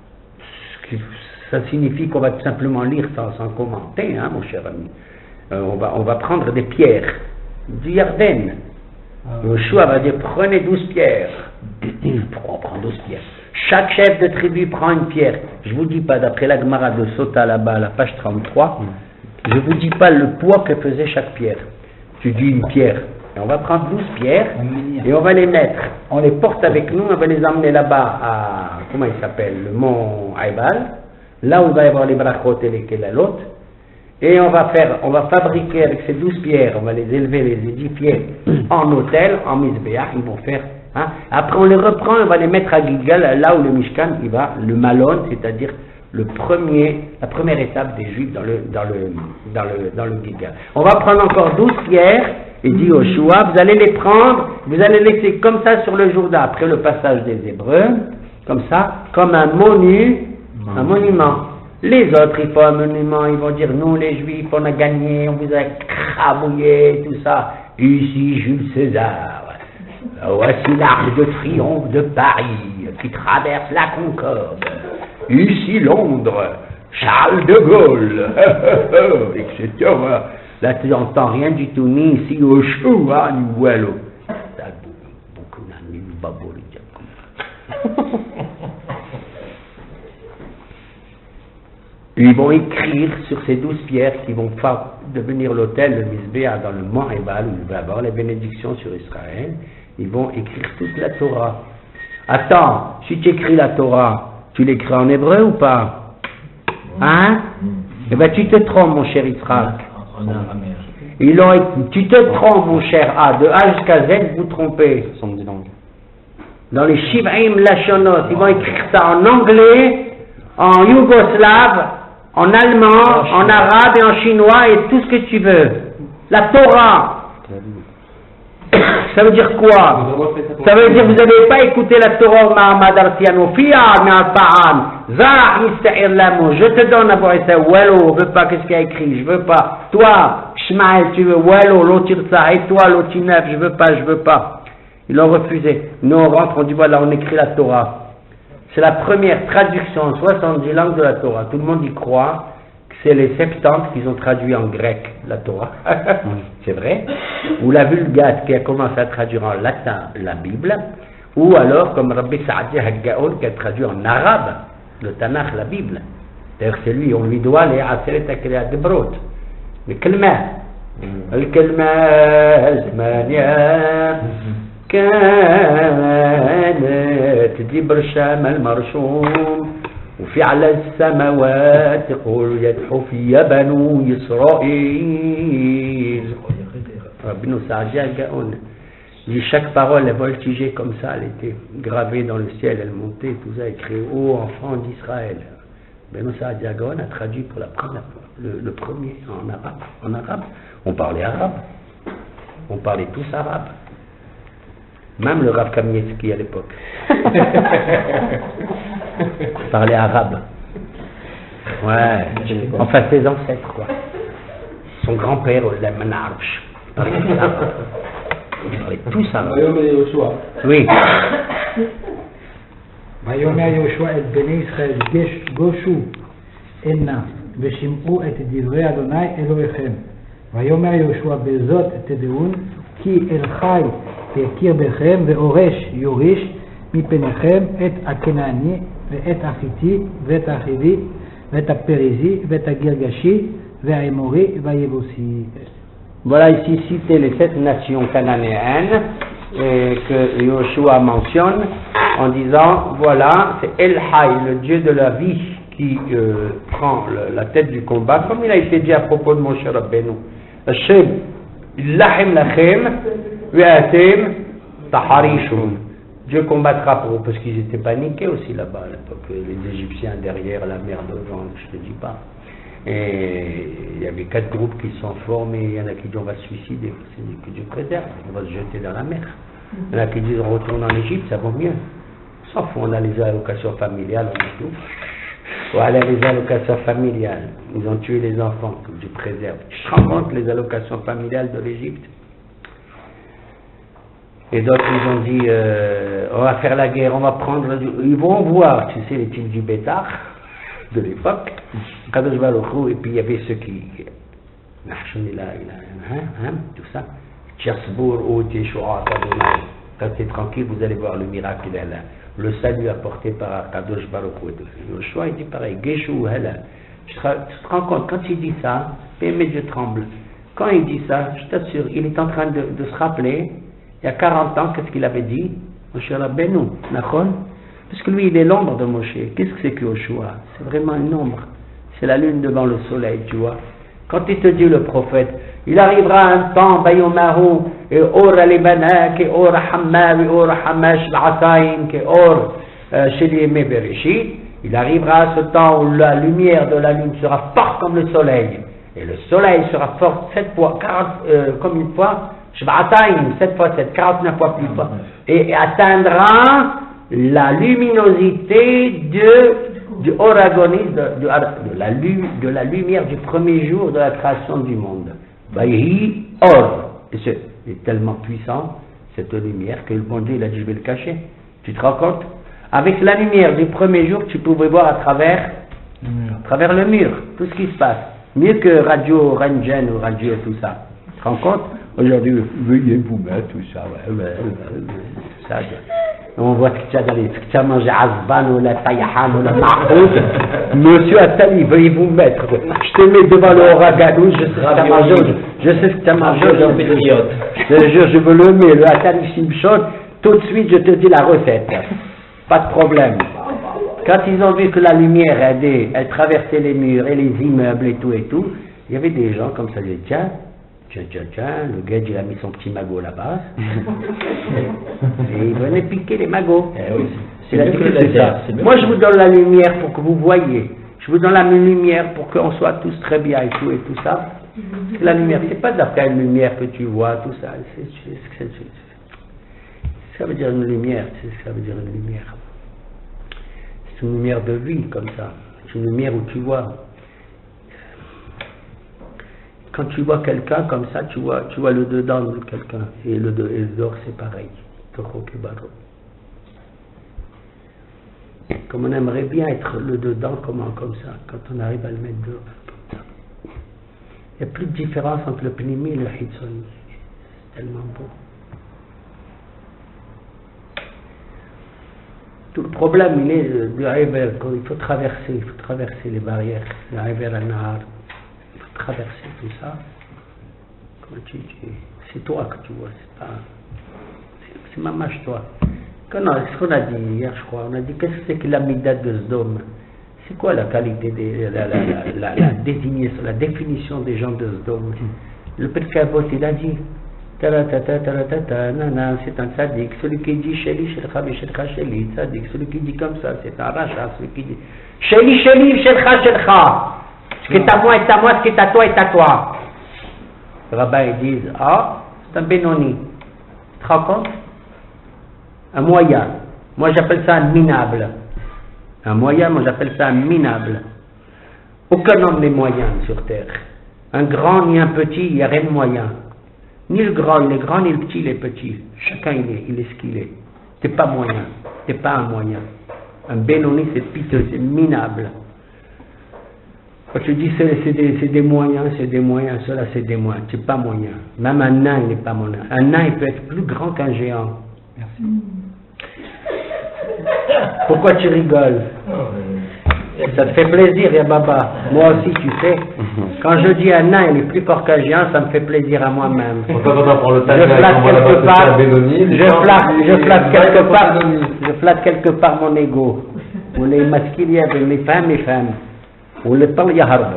ça signifie qu'on va tout simplement lire sans, sans commenter, hein, mon cher ami. Euh, on, va, on va prendre des pierres du Yarden. Yoshua va dire, prenez douze pierres. Pourquoi on prend douze pierres? Chaque chef de tribu prend une pierre. Je vous dis pas, d'après la Gemara de Sota là-bas, à la page trente-trois, je vous dis pas le poids que faisait chaque pierre. Tu dis une pierre. Et on va prendre douze pierres et on va les mettre. On les porte avec nous, on va les emmener là-bas à, comment il s'appelle, le mont Aïbal, là où il va y avoir les brachot et les kelalot. Et on va faire, on va fabriquer avec ces douze pierres, on va les élever, les édifier en hôtel, en misbéach, ils vont faire. Hein. Après on les reprend, on va les mettre à Gilgal, là où le Mishkan, il va, le Malon, c'est-à-dire le premier, la première étape des Juifs dans le, dans le, dans le, dans le Gilgal. On va prendre encore douze pierres, et dit Yoshua, vous allez les prendre, vous allez les laisser comme ça sur le Jourdain, après le passage des Hébreux, comme ça, comme un monu, un monument. Les autres, ils font un monument, ils vont dire, nous les Juifs, on a gagné, on vous a crabouillé, tout ça. Ici, Jules César. Voici l'arc de triomphe de Paris, qui traverse la Concorde. Ici, Londres. Charles de Gaulle. et cetera. Là, tu n'entends rien du tout, ni ici, au Choua, ni Wallo. Beaucoup d'amis, babo, les diables. Ils vont écrire sur ces douze pierres qui vont devenir l'autel de Misbéa dans le mont Ebal, où il va y avoir les bénédictions sur Israël. Ils vont écrire toute la Torah. Attends, si tu écris la Torah, tu l'écris en hébreu ou pas? Hein? Eh bien, tu te trompes, mon cher Israël. Ils ont, tu te trompes, mon cher A, de A jusqu'à Z, vous trompez. Dans les Shiv'im Lashonot, ils vont écrire ça en anglais, en yougoslave, en allemand, en arabe et en chinois et tout ce que tu veux. La Torah. Ça veut dire quoi? Ça veut dire que vous n'avez pas écouté la Torah Mahamad Artiano. Fiya Mi'al-Fa'an. Zah Mista'ir Lamo. Je te donne à voir ça. Wallo, je veux pas qu'est-ce qu'il y a écrit. Je veux pas. Toi, Shmaël, tu veux. Wallo, l'Otirza. Et toi, l'Otinef. Je veux pas, je veux pas. Ils l'ont refusé. Nous, on rentre, on dit voilà, on écrit la Torah. C'est la première traduction en soixante-dix langues de la Torah. Tout le monde y croit que c'est les septante qui ont traduit en grec la Torah. C'est vrai. Ou la Vulgate qui a commencé à traduire en latin la Bible. Ou alors comme Rabbi Saadi Haggaon qui a traduit en arabe le Tanakh, la Bible. D'ailleurs c'est lui, on lui doit les Aseret HaKriyat Debrot. Le Kelma. Le Kelma Zmania. كانت دبر شام المرشوم وفي على السماوات قل يدحو في بنو إسرائيل ربنا سعجا قاون chaque parole est voltigée comme ça, elle était gravée dans le ciel, elle montait, tout ça écrit ô enfant d'Israël. Beno Saadia Gaon a traduit pour la première fois le, le premier en arabe. En arabe, on parlait arabe, on parlait tous arabe. Même le Rav Kamietsky à l'époque parlait arabe. Ouais, enfin ses ancêtres quoi. Son grand-père, le Menarch, parlait tous arabe. Il parlait tous arabe. Oui. ויאמר יהושע את בני ישראל גושו הנה ושמעו את דברי אדוני אלוהיכם. ויאמר יהושע בזאת תדעון כי אל חי יכיר בכם ואורש יוריש מפניכם את הכנעני ואת החיתי ואת החיבי ואת הפריזי ואת הגרגשי והאמורי והיבוסי. Voilà ici cité les sept nations cananéennes et que Yoshua mentionne en disant, voilà, c'est El Hay, le Dieu de la vie, qui euh, prend le, la tête du combat, comme il a été dit à propos de Moshe Rabbeinu. Hashem, Lahem Lachem, Ve'atem, Taharishun. Dieu combattra pour eux, parce qu'ils étaient paniqués aussi là-bas, à l'époque, les Égyptiens derrière la mer devant, je te dis pas. Et il y avait quatre groupes qui se sont formés, il y en a qui disent on va se suicider, c'est que Dieu préserve, on va se jeter dans la mer. Il y en a qui disent on retourne en Égypte, ça vaut mieux. Sauf on a les allocations familiales, on a tout. Voilà les allocations familiales, ils ont tué les enfants, que Dieu préserve. Je rends compte les allocations familiales de l'Égypte. Et d'autres, ils ont dit, euh, on va faire la guerre, on va prendre... Ils vont voir, tu sais, les types du Bétar, de l'époque, Kadosh Baruch Hu, et puis il y avait ceux qui... Tout ça. Tchersbourg, Oud, Yeshua, Kadonai. Restez tranquille, vous allez voir le miracle, le salut apporté par Kadosh Baruch Hu. Yoshua, il dit pareil, Geshu, Hala. Tu te rends compte, quand il dit ça, mes yeux tremblent. Quand il dit ça, je t'assure, il est en train de, de se rappeler... Il y a quarante ans, qu'est-ce qu'il avait dit? Moshe Rabbeinu, Nachon? Parce que lui, il est l'ombre de Moshe. Qu'est-ce que c'est que Yoshua? C'est vraiment une ombre. C'est la lune devant le soleil, tu vois. Quand il te dit, le prophète, il arrivera un temps, Bayomahu, et Or Alibanak, et Or Hammav, et Or Hamash L'Asaïn, et Or Shelieme Bereshit, il arrivera à ce temps où la lumière de la lune sera forte comme le soleil. Et le soleil sera fort sept fois, quarante, euh, comme une fois, sept fois sept, quarante-neuf fois plus fort, et atteindra la luminosité de, du oragonisme, de, de, de, la, de la lumière du premier jour de la création du monde. Baïhi Or. Et c'est tellement puissant, cette lumière, que le bon Dieu, il a dit, je vais le cacher. Tu te rends compte? Avec la lumière du premier jour, tu pouvais voir à travers, à travers le mur, tout ce qui se passe. Mieux que radio Rengen ou radio et tout ça. Tu te rends compte? Aujourd'hui, veuillez vous mettre tout ça. Ouais, ouais, ouais, ça on voit ce que tu as dans les. Tu as mangé Azban ou la Tayahan ou la Mahmoud. Monsieur Attali, veuillez vous mettre. Je te mets devant le Oragadou, je sais ce que tu as mangé. Je sais ce que tu as mangé. Je te jure, je veux le mettre. Le Attali Simchon, tout de suite, je te dis la recette. Pas de problème. Quand ils ont vu que la lumière, elle, elle traversait les murs et les immeubles et tout et tout, il y avait des gens comme ça, ils disaient, tiens, tiens, tiens, tiens, le gars, il a mis son petit magot là-bas. Et il venait piquer les magots. Eh oui, c'est la c'est ça. Moi, je vous donne la lumière pour que vous voyez. Je vous donne la lumière pour qu'on soit tous très bien et tout et tout ça. La lumière, c'est pas d'après une lumière que tu vois, tout ça. C'est, c'est, c'est, c'est, ça veut dire une lumière, c'est, ça veut dire une lumière. C'est une lumière de vie, comme ça. C'est une lumière où tu vois. Quand tu vois quelqu'un comme ça, tu vois, tu vois le dedans de quelqu'un. Et le, de, et le dehors, c'est pareil. Comme on aimerait bien être le dedans, comment, comme ça, quand on arrive à le mettre dehors. Comme ça. Il n'y a plus de différence entre le pnimi et le hitzoni. C'est tellement beau. Tout le problème, il est du Haïber, il faut traverser, il faut traverser les barrières. Le Haïber al-Nahar. Traverser tout ça, tu, tu, c'est toi que tu vois, c'est pas, c'est, c'est mamache toi. Ce qu'on a dit hier, je crois, on a dit qu'est-ce que c'est que la Midat de Sdom? C'est quoi la qualité, des, la, la, la, la, la, désignation, la définition des gens de Sdom? Le Pekabot, il a dit, taratata, taratata, nana, c'est un tzaddik. Celui qui dit Sheli, Shelcha, Shelcha, Sheli, tzaddik. Celui qui dit comme ça, c'est un rachat. Celui qui dit Sheli, Sheli, Shelcha, Shelcha. Ce qui est à moi est à moi, ce qui est à toi est à toi. Les rabbins ils disent, ah, c'est un Benoni. Tu te rends compte? Un moyen. Moi j'appelle ça un minable. Un moyen, moi j'appelle ça un minable. Aucun homme n'est moyen sur terre. Un grand ni un petit, il n'y a rien de moyen. Ni le grand il est grand, ni le petit il est petit. Chacun il est, il est ce qu'il est. Tu n'es pas moyen. Tu n'es pas un moyen. Un Benoni c'est piteux, c'est minable. Quand tu dis c'est, c'est, des, c'est des moyens, c'est des moyens, cela c'est des moyens, c'est pas moyen. Même un nain, il n'est pas moyen. Un nain, il peut être plus grand qu'un géant. Merci. Pourquoi tu rigoles? Ça te fait plaisir, ya baba. Moi aussi, tu sais. Quand je dis un nain, il est plus fort qu'un géant, ça me fait plaisir à moi-même. On va prendre le Je Tania et flatte on va quelque là-bas part, à Benoni. je flatte, je flatte quelque part, Benoni. je flatte quelque part mon ego. Ou les masculins, mes femmes, mes femmes. Ou le temps, il y a harb.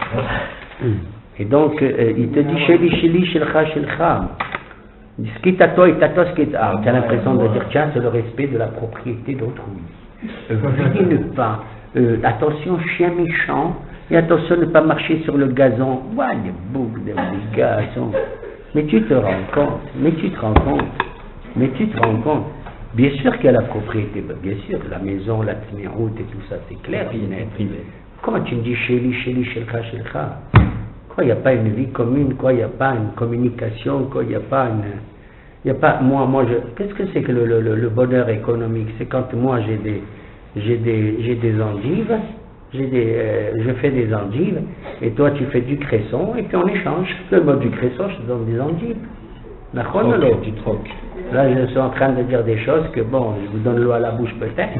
Et donc, euh, il te dit chéli, chéli, shilcha, shilcha. Ce qui est à toi est à toi, ce qui est à. Tu as l'impression de dire, tiens, c'est le respect de la propriété d'autrui. Veuillez ne pas. Euh, attention, chien méchant. Et attention, ne pas marcher sur le gazon. Voilà, les boucles de gazon. Mais tu te rends compte, mais tu te rends compte, mais tu te rends compte. Bien sûr qu'il y a la propriété, bien sûr, la maison, la route et tout ça, c'est clair, net. Comment tu me dis chéli, chéli, chelcha, chelcha? Quoi, il n'y a pas une vie commune, quoi, il n'y a pas une communication, quoi, il n'y a pas une... Il n'y a pas... Moi, moi, je... Qu'est-ce que c'est que le, le, le bonheur économique? C'est quand moi, j'ai des, j'ai des, j'ai des endives, j'ai des, euh, je fais des endives, et toi, tu fais du cresson, et puis on échange. Le mot du cresson, je te donne des endives. Ok, tu troques. Là, je suis en train de dire des choses que, bon, je vous donne l'eau à la bouche peut-être.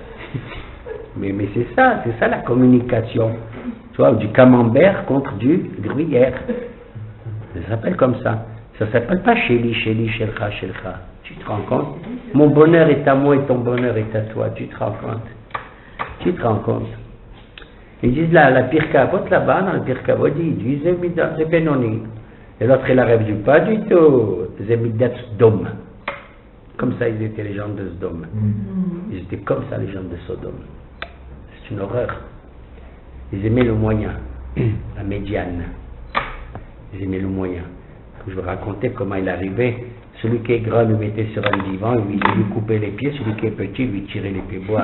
mais mais c'est ça, c'est ça la communication. Tu vois, du camembert contre du gruyère. Ça s'appelle comme ça. Ça s'appelle pas chéli, chéli, chelcha, chelcha. Tu te rends compte? Mon bonheur est à moi et ton bonheur est à toi. Tu te rends compte? Tu te rends compte? Ils disent là, la Pirkavot là-bas, dans la Pirkavot, ils disent c'est Benoni. Et l'autre, il rêve du pas du tout. Zemidat Sdom. Comme ça, ils étaient les gens de Sdom. Ils étaient comme ça, les gens de Sodome. C'est une horreur. Ils aimaient le moyen, la médiane. Ils aimaient le moyen. Je vais raconter comment il arrivait. Celui qui est grand le mettait sur un divan, lui, il lui coupait les pieds. Celui qui est petit, lui tirait les pieds. Bois,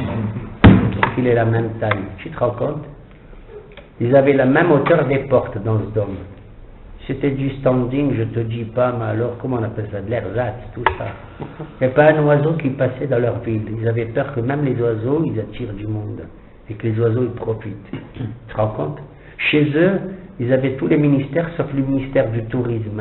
il est la même taille. Tu te rends compte? Ils avaient la même hauteur des portes dans Sdom. C'était du standing, je te dis pas, mais alors, comment on appelle ça? De l'ersatz, tout ça. Il n'y a pas un oiseau qui passait dans leur ville. Ils avaient peur que même les oiseaux, ils attirent du monde. Et que les oiseaux, ils profitent. Tu te rends compte? Chez eux, ils avaient tous les ministères, sauf le ministère du tourisme.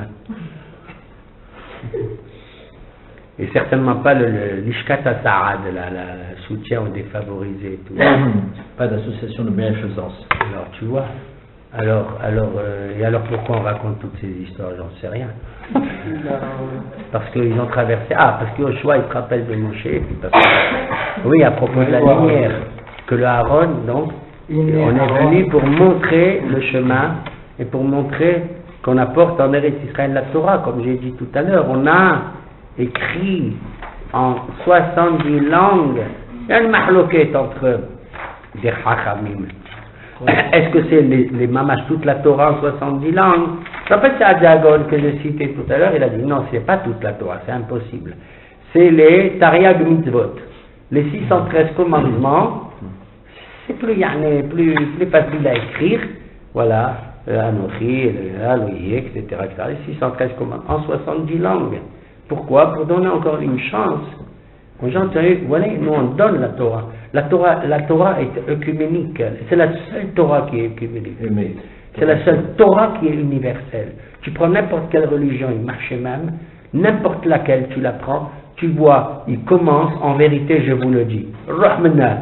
Et certainement pas le l'Ishkata Saad, le soutien aux défavorisés. Tout. Pas d'association de bienfaisance. Alors, tu vois. Alors, alors, euh, et alors pourquoi on raconte toutes ces histoires? J'en sais rien. Parce qu'ils ont traversé. Ah, parce que Yoshua, il te rappelle de Moshe. Et puis parce que, oui, à propos de la lumière, que le Aaron, donc, on est venu pour montrer le chemin et pour montrer qu'on apporte en Eretz Israël la Torah, comme j'ai dit tout à l'heure. On a écrit en soixante-dix langues. Il y a une mahloquette entre des Chachamim. Est-ce que c'est les, les mamash, toute la Torah en soixante-dix langues? Je rappelle c'est Adiagon que j'ai cité tout à l'heure, il a dit non, c'est pas toute la Torah, c'est impossible. C'est les Tariag Mitzvot, les six cent treize commandements, c'est plus, plus, plus facile à écrire, voilà, Anochi, Aloïe, et cetera, et cetera, les six cent treize commandements en soixante-dix langues. Pourquoi? Pour donner encore une chance. Aux gens, voilà, nous on donne la Torah. La Torah, la Torah est œcuménique. C'est la seule Torah qui est œcuménique. C'est la seule Torah qui est universelle. Tu prends n'importe quelle religion, il marche même, n'importe laquelle tu la prends, tu vois, il commence, en vérité, je vous le dis, Rahmana.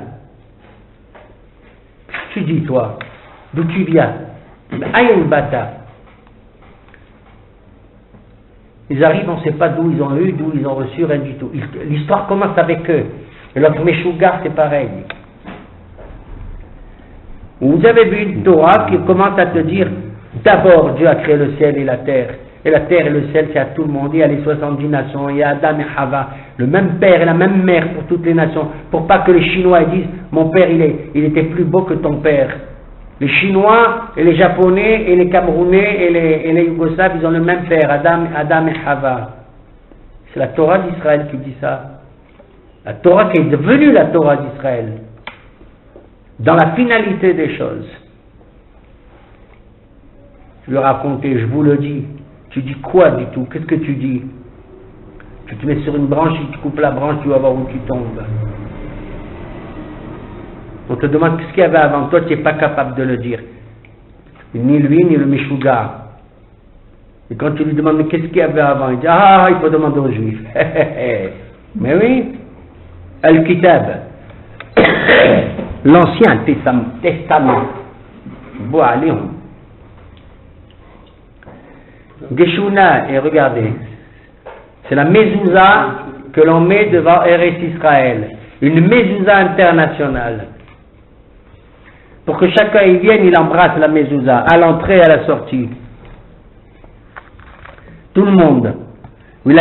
Tu dis, toi, d'où tu viens? Aïn Bata. Ils arrivent, on ne sait pas d'où ils ont eu, d'où ils ont reçu, rien du tout. L'histoire commence avec eux. Et l'autre Meshugar, c'est pareil. Vous avez vu une Torah qui commence à te dire, d'abord Dieu a créé le ciel et la terre. Et la terre et le ciel, c'est à tout le monde. Il y a les soixante-dix nations, il y a Adam et Hava, le même père et la même mère pour toutes les nations. Pour pas que les Chinois disent, mon père, il, est, il était plus beau que ton père. Les Chinois et les Japonais et les Camerounais et les, et les Yougoslaves, ils ont le même père, Adam, Adam et Hava. C'est la Torah d'Israël qui dit ça. La Torah qui est devenue la Torah d'Israël. Dans la finalité des choses. Je lui ai raconté, je vous le dis. Tu dis quoi du tout? Qu'est-ce que tu dis? Tu te mets sur une branche, tu coupes la branche, tu vas voir où tu tombes. On te demande qu'est-ce qu'il y avait avant toi, tu n'es pas capable de le dire. Ni lui, ni le Meshuggah. Et quand tu lui demandes mais qu'est-ce qu'il y avait avant, il dit ah, il faut demander aux Juifs. Mais oui, Al-Kitab, l'Ancien Testament. Bon, allez, Geshuna, et regardez, c'est la mezouza que l'on met devant Eretz Israël. Une mezouza internationale. Pour que chacun y vienne, il embrasse la mezouza, à l'entrée et à la sortie. Tout le monde. Je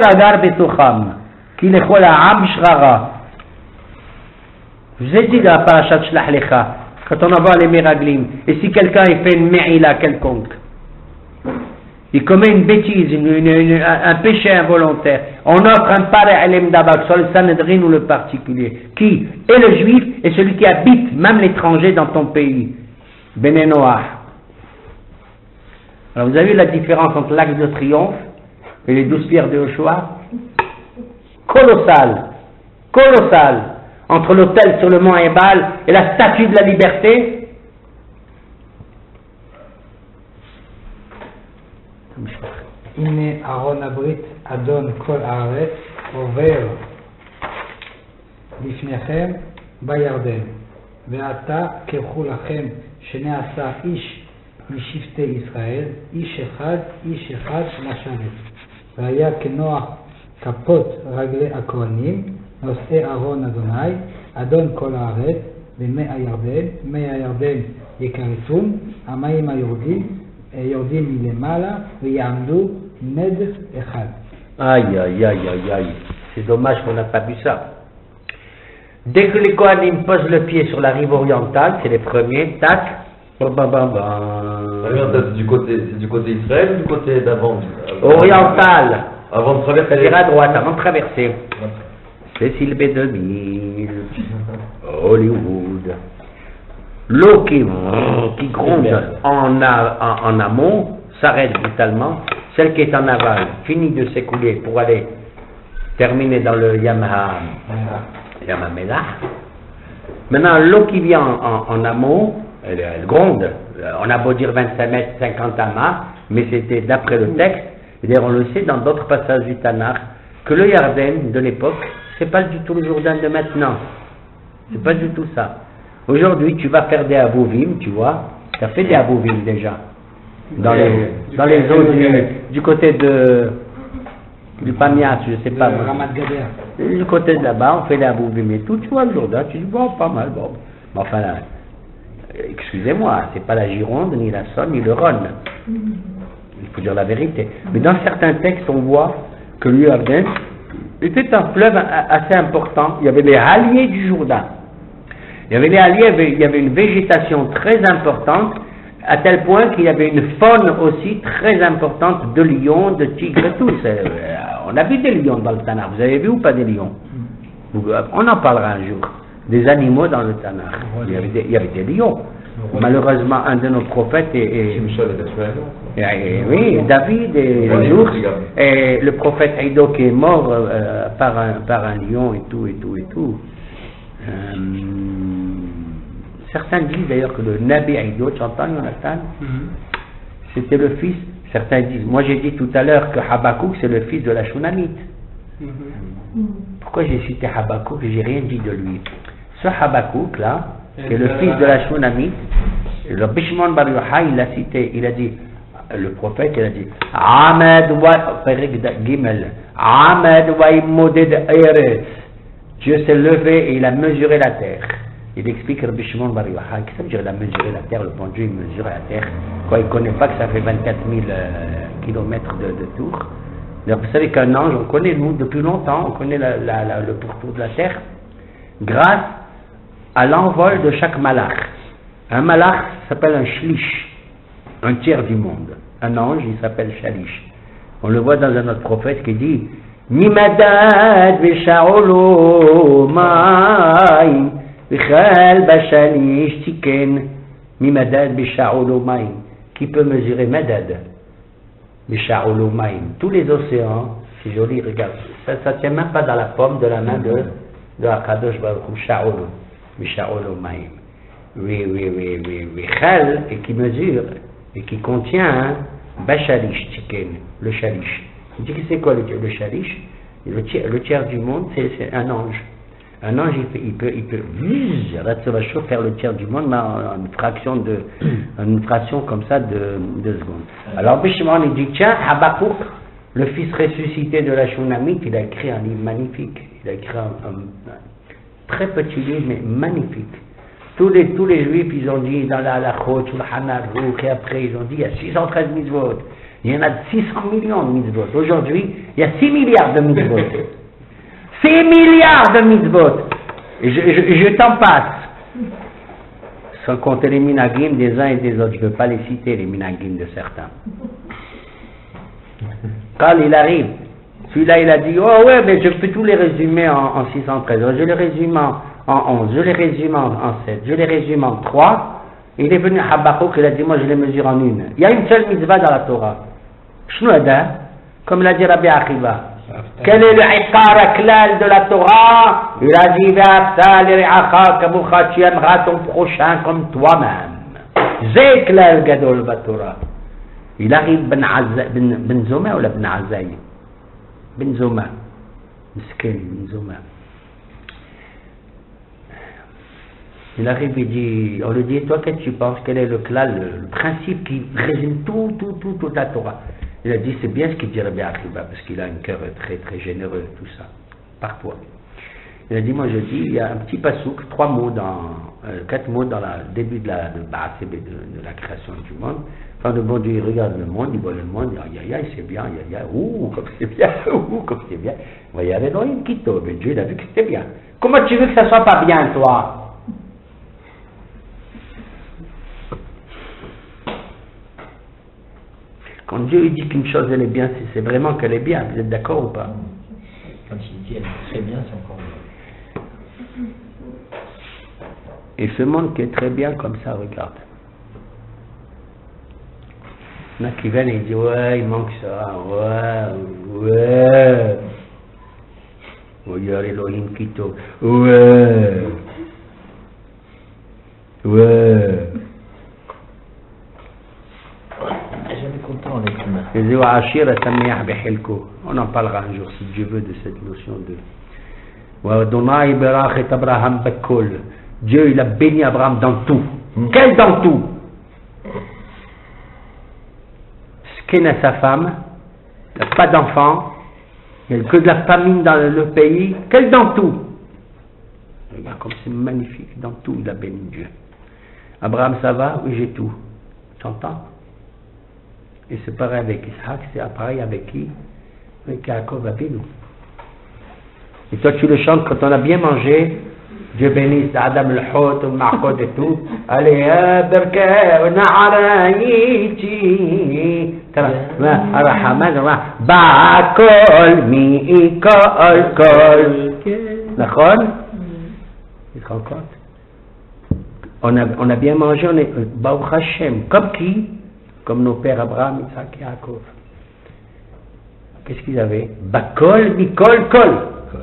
vous ai dit dans la parashat Shlach Lecha, quand on envoie les miraglim, et si quelqu'un il fait une me'ila quelconque, il commet une bêtise, une, une, une, un péché involontaire, on offre un paré alem dabak sur le Sanhedrin ou le particulier, qui est le juif et celui qui habite, même l'étranger dans ton pays. Bene Noach. Alors vous avez vu la différence entre l'Arc de Triomphe et les douze pierres de Yoshua? Colossal, colossal, entre l'autel sur le mont Ebal et la statue de la liberté. הנה ארון הברית אדון כל הארץ עובר לפניכם בירדן ועתה קחו לכם שנעשה איש משבטי ישראל איש אחד איש אחד לשרת והיה כנוח כפות רגלי הכהנים נושאי ארון אדוני אדון כל הארץ במי הירדן מי הירדן יקרצון המים היורדים יורדים מלמעלה ויעמדו נד אחד. Aïe, aïe, aïe, aïe, aïe. C'est dommage qu'on n'a pas vu ça. Dès que les Kohanim posent le pied sur la rive orientale, c'est les premiers, tac, bam, bam, bam, bam. C'est du côté, c'est du côté Israël ou du côté d'avant? Oriental. Avant de traverser. C'est-à-dire à droite, avant de traverser. Cécile B deux mille. Hollywood. L'eau qui, qui gronde en, en, en amont s'arrête brutalement. Celle qui est en aval finit de s'écouler pour aller terminer dans le Yamaha Yamamela. Maintenant, l'eau qui vient en, en, en amont, elle, elle gronde. On a beau dire vingt-cinq mètres, cinquante amas, mais c'était d'après le texte. Et d'ailleurs, on le sait dans d'autres passages du Tanakh, que le Yarden de l'époque, c'est pas du tout le Jourdain de maintenant. C'est pas du tout ça. Aujourd'hui, tu vas faire des abouvim, tu vois. Tu as fait des abouvim déjà. Dans les, dans les eaux du, du côté de du Pamias, je sais pas. Du côté de là-bas, on fait des abouvim et tout. Tu vois le Jourdain, tu dis bon, pas mal, bon. Mais enfin, là, excusez-moi, c'est pas la Gironde, ni la Saône, ni le Rhône. Il faut dire la vérité. Mais dans certains textes, on voit que le Jourdain était un fleuve assez important. Il y avait les halliers du Jourdain. Il y avait les halliers, il y avait une végétation très importante, à tel point qu'il y avait une faune aussi très importante de lions, de tigres et tout. On a vu des lions dans le Tanakh. Vous avez vu ou pas des lions? On en parlera un jour. Des animaux dans le Tanakh. Il y avait des, il y avait des lions. Malheureusement, un de nos prophètes est... est, est, est oui, David et l'ours. Et le prophète Eido qui est mort euh, par, un, par un lion et tout, et tout, et tout. Euh, certains disent d'ailleurs que le Nabi Eido, tu entends Jonathan, mm-hmm. c'était le fils, certains disent, moi j'ai dit tout à l'heure que Habakkuk c'est le fils de la Shunamite. Mm-hmm. Pourquoi j'ai cité Habakkuk? J'ai rien dit de lui. Ce Habakkuk là, qui est le fils de la Shunamite, le Bishmon Bar Yochai il l'a cité, il a dit, le prophète il a dit, Ahmed wa Gimel, Ahmed wa Imoded Eretz. Dieu s'est levé et il a mesuré la terre. Il explique Rabbi Shimon Bar Yochai, qu'est-ce que ça veut dire il a mesuré la terre? Le bon Dieu il mesure la terre. Quoi, il ne connaît pas que ça fait vingt-quatre mille euh, kilomètres de, de tour. Alors, vous savez qu'un ange, on connaît nous depuis longtemps, on connaît la, la, la, le pourtour de la terre, grâce à l'envol de chaque malach. Un malach s'appelle un shlish, un tiers du monde. Un ange, il s'appelle shalish. On le voit dans un autre prophète qui dit Mimadad v'sha'olo ma'im v'chal b'shalish tiken Mimadad v'sha'olo ma'im. Qui peut mesurer Madad v'sha'olo ma'im? Tous les océans, c'est joli, regarde. Ça ne tient même pas dans la paume de la main de, de Akadosh Baruch Hu, sha'olo v'sha'olo ma'im. Oui, oui, oui, oui, oui. Chal, et qui mesure, et qui contient hein, b'shalish tiken, le shalish. Il dit que c'est quoi le, le shalish? Le tiers, le tiers du monde, c'est un ange. Un ange, il peut, il peut, il peut faire le tiers du monde, mais en une fraction de, une fraction comme ça de deux secondes. Alors, Bishimon, il dit, tiens, Habakkuk, le fils ressuscité de la Shunamite, il a écrit un livre magnifique. Il a écrit un, un, un très petit livre, mais magnifique. Tous les, tous les juifs, ils ont dit, dans la Halachot, sur le Hanarouk, et après, ils ont dit, il y a six cent treize mitzvot. Il y en a six cents millions de mitzvot. Aujourd'hui, il y a six milliards de mitzvot. six milliards de mitzvot. Et je, je, je t'en passe. Sans compter les minagim des uns et des autres. Je ne veux pas les citer, les minagim de certains. Quand il arrive, celui-là, il a dit, oh ouais, mais je peux tous les résumer en, en six cent treize. Je les résume en, en onze, je les résume en, en sept, je les résume en trois. Il est venu à Habakkuk, il a dit, moi je les mesure en une. Il y a une seule mitzvah dans la Torah. Shnuada, comme l'a dit Rabbi Akiva. Quel est le Ikar Klal de la Torah? Il a dit, Ve'afta li're'acha kamucha, tu aimeras ton prochain comme toi-même. Zé Klal Gadol Torah. Il arrive Ben, Azza, ben, ben Zoma ou la Ben Azay? Ben Zoma. Miskin, Ben Zoma. Il arrive et dit, on lui dit, toi qu'est-ce que tu penses? Quel est le klal, le, le principe qui résume tout, tout, tout, toute la Torah? Il a dit, c'est bien ce qu'il dit Rabbi Akiva, parce qu'il a un cœur très, très généreux, tout ça, par toi. Il a dit, moi je dis, il y a un petit pasouk, trois mots dans, euh, quatre mots dans le début de la, de, de, de, de la création du monde. Enfin, le bon Dieu, il regarde le monde, il voit le monde, il dit, aïe, aïe, c'est bien, aïe, aïe, ouh, comme c'est bien, ouh, comme c'est bien. Il va y aller dans une quito, mais Dieu, il a vu que c'était bien. Comment tu veux que ça soit pas bien, toi? Quand Dieu dit qu'une chose elle est bien, c'est vraiment qu'elle est bien. Vous êtes d'accord ou pas? Quand il dit elle est très bien, c'est encore mieux. Et ce monde qui est très bien comme ça, regarde. Il y en a qui viennent et ils disent ouais, il manque ça, ouais, ouais. Regarde Elohim Kito, ouais, ouais. On en parlera un jour si Dieu veut de cette notion de Dieu il a béni Abraham dans tout. Mm. Quel dans tout? Skin à sa femme, il n'a pas d'enfant, il n'y a que de la famine dans le pays. Quel dans tout? Regarde comme c'est magnifique, dans tout il a béni Dieu. Abraham ça va? Oui j'ai tout. Tu entends? Et c'est pareil avec Isaac, c'est pareil avec qui? Avec Yaakov Avinu. Et toi tu le chantes quand on a bien mangé, Dieu bénisse Adam le Hot, le Mahkot et tout. Allez, Berke, Na'araïti, Rahaman, Ba'akol, Mi'ikol, Kol. D'accord? Tu te rends compte? On a, on a bien mangé, on est Baruch Hashem. Comme qui? Comme nos pères Abraham, Isaac et Yaakov. Qu'est-ce qu'ils avaient? Bakol, Mikol, Kol.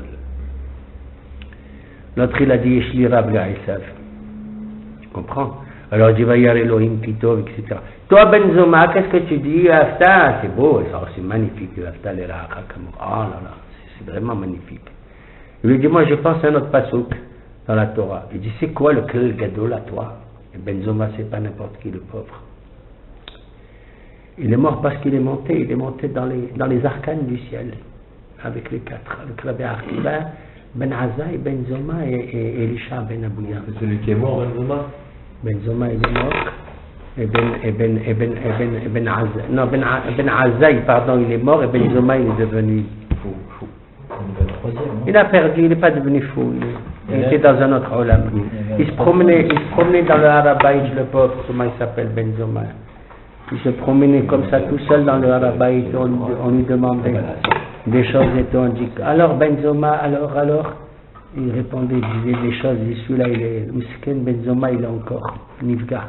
L'autre il a dit Yeshli Rab le Isav. Tu comprends? Alors il dit Vayar Elohim Kitov, et cetera. Toi Ben Zoma, qu'est-ce que tu dis? Afta, c'est beau, c'est magnifique. Afta le Racha Kamor. Oh là là, c'est vraiment magnifique. Il lui dit moi je pense à un autre pasouk dans la Torah. Il dit c'est quoi le Klel Gadol à toi? Et Ben Zoma c'est pas n'importe qui, le pauvre. Il est mort parce qu'il est monté, il est monté dans les, dans les arcanes du ciel, avec les quatre, avec Rabbi Akiva, Ben Azai, Ben Zoma et, et Elisha Ben Abouya. C'est celui qui est mort, Ben Zoma? Ben Zoma il est mort, et Ben, et ben, et ben, et ben, et ben Azai, non, Ben, ben Azai, pardon, il est mort, et Ben Zoma il est devenu fou. fou. Il a perdu, il n'est pas devenu fou, il, il était dans un autre olam. Il se promenait, il se promenait dans le Harabaïj, le pauvre, comment il s'appelle, Ben Zoma. Il se promenait comme ça tout seul dans le Harabaït, on, on lui demandait des choses et tout, on dit alors Benzoma, alors, alors il répondait, il disait des choses, il dit celui-là il est Miskin, Benzoma il est encore Nifga.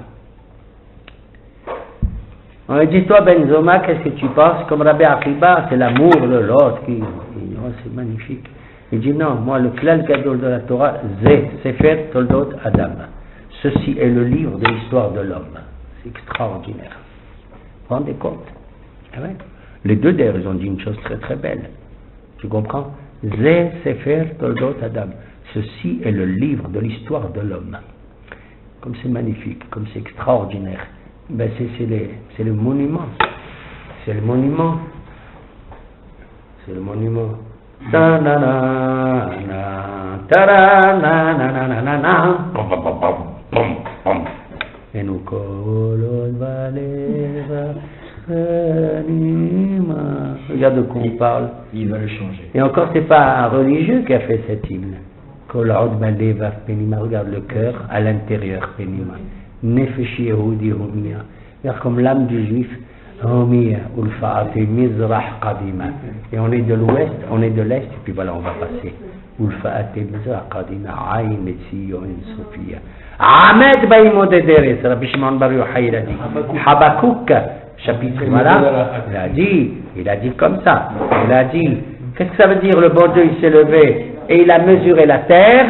On lui dit toi Benzoma, qu'est-ce que tu penses? Comme Rabbi Akiva, c'est l'amour de l'autre qui, oh, c'est magnifique. Il dit non, moi le Klal Gadol de la Torah, Zé, Sefer Toldot Adam. Ceci est le livre de l'histoire de l'homme. C'est extraordinaire. Vous vous rendez compte? Ah ouais. Les deux d'ailleurs, ils ont dit une chose très très belle. Tu comprends? Zé Sefer Toldot Adam. Ceci est le livre de l'histoire de l'homme. Comme c'est magnifique, comme c'est extraordinaire. Ben c'est, c'est, les, c'est le monument. C'est le monument. C'est le monument. Ta-na-na-na, ta-ra-na-na-na-na-na. Pom, pom, pom, pom, pom, pom. Et nous colons valera anima. Regarde de quoi on parle. Ils veulent changer. Et encore, c'est pas un religieux qui a fait cet hymne. Kol'od valeva penima. Regarde le cœur à l'intérieur penima. Nefeshi Yehudi humia. Regarde comme l'âme du juif. Humia ulfaate mizrah qadima. Et on est de l'ouest, on est de l'est, et puis voilà, on va passer. Ulfaate mizrah qadima. Ayn etzion sofia. Ahmed Baïmodedere, c'est Rabbi Shimon Bar Yochai, il a dit. Habakouk, chapitre, voilà, il a dit, il a dit comme ça. Il a dit, qu'est-ce que ça veut dire, le bon Dieu, il s'est levé et il a mesuré la terre.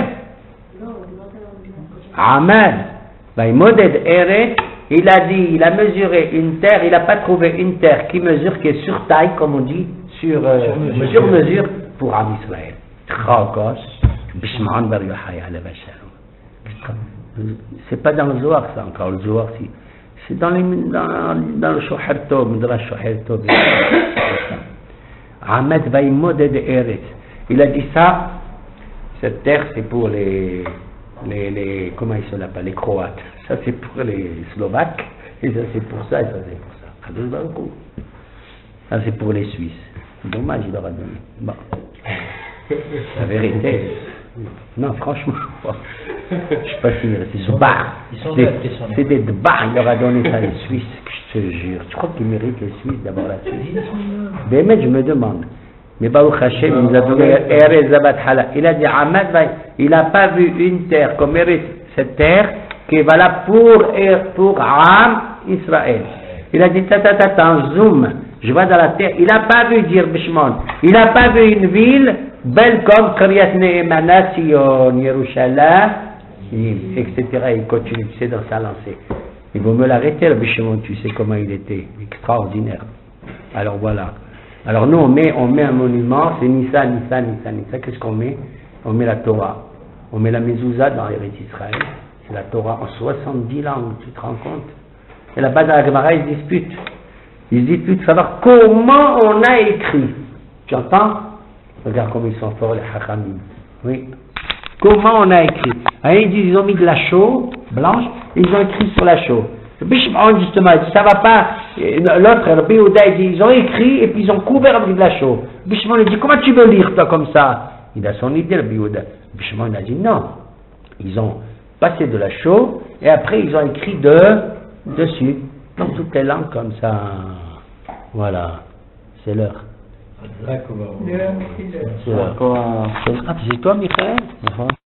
Ahmed Baïmodedere, il a dit, il a mesuré une terre, il n'a pas trouvé une terre qui mesure, qui est sur taille, comme on dit, sur, euh, sur mesure pour Am Israël. Chagos, Bishman Bar Yochai, alayhi shalom. C'est pas dans le Zohar ça encore, le Zohar si. C'est dans, les, dans, dans le Shoher Tov, dans la Shoher Tov. Ahmed Baïmoded Eretz. Il a dit ça, cette terre c'est pour les, les, les comment ils se l'appellent, les Croates. Ça c'est pour les Slovaques, et ça c'est pour ça, et ça c'est pour ça. Ça c'est pour les Suisses. Dommage, il leur a donné. Bon. La vérité. Non, franchement, je ne sais pas si c'est Dbar. C'est des Dbar, il leur a donné ça les Suisses, je te jure. Tu crois qu'ils méritent les Suisses d'avoir la Suisse? Mais je me demande. Mais Baruch Hashem, il nous a donné Erez Zabat Hala. Il a dit Ahmed, il n'a pas vu une terre comme mérite cette terre qui est valable pour, pour Am Israël. Il a dit tata tata, zoom, je vais dans la terre. Il n'a pas vu dire Bishmon. Il n'a pas vu une ville belle comme Kriyat Ne'emana, Sion, Yerushalayim, et cetera. Il continue, tu sais, dans sa lancée. Il vaut me l'arrêter, le Bishmon, tu sais comment il était. Extraordinaire. Alors voilà. Alors nous, on met, on met un monument, c'est ni ça, ni ça, ni ça, ni ça. Qu'est-ce qu'on met? On met la Torah. On met la Mezouza dans l'Eretz Israël. C'est la Torah en soixante-dix langues, tu te rends compte? Et là-bas dans la Gemara, ils disputent. Ils disputent savoir comment on a écrit. Tu entends? Regarde comme ils sont forts les Hachamim. Oui. Comment on a écrit? Alors, ils disent, ils ont mis de la chaux blanche, et ils ont écrit sur la chaux. Bishmon justement, il dit, ça va pas. L'autre, Rabbi Yehuda, il dit, ils ont écrit et puis ils ont couvert avec de la chaux. Bishmon il dit, comment tu veux lire toi comme ça? Il a son idée, Rabbi Yehuda. Bishmon il a dit, non. Ils ont passé de la chaux et après ils ont écrit de dessus. Dans toutes les langues comme ça. Voilà. C'est l'heure. C'est toi, Michael?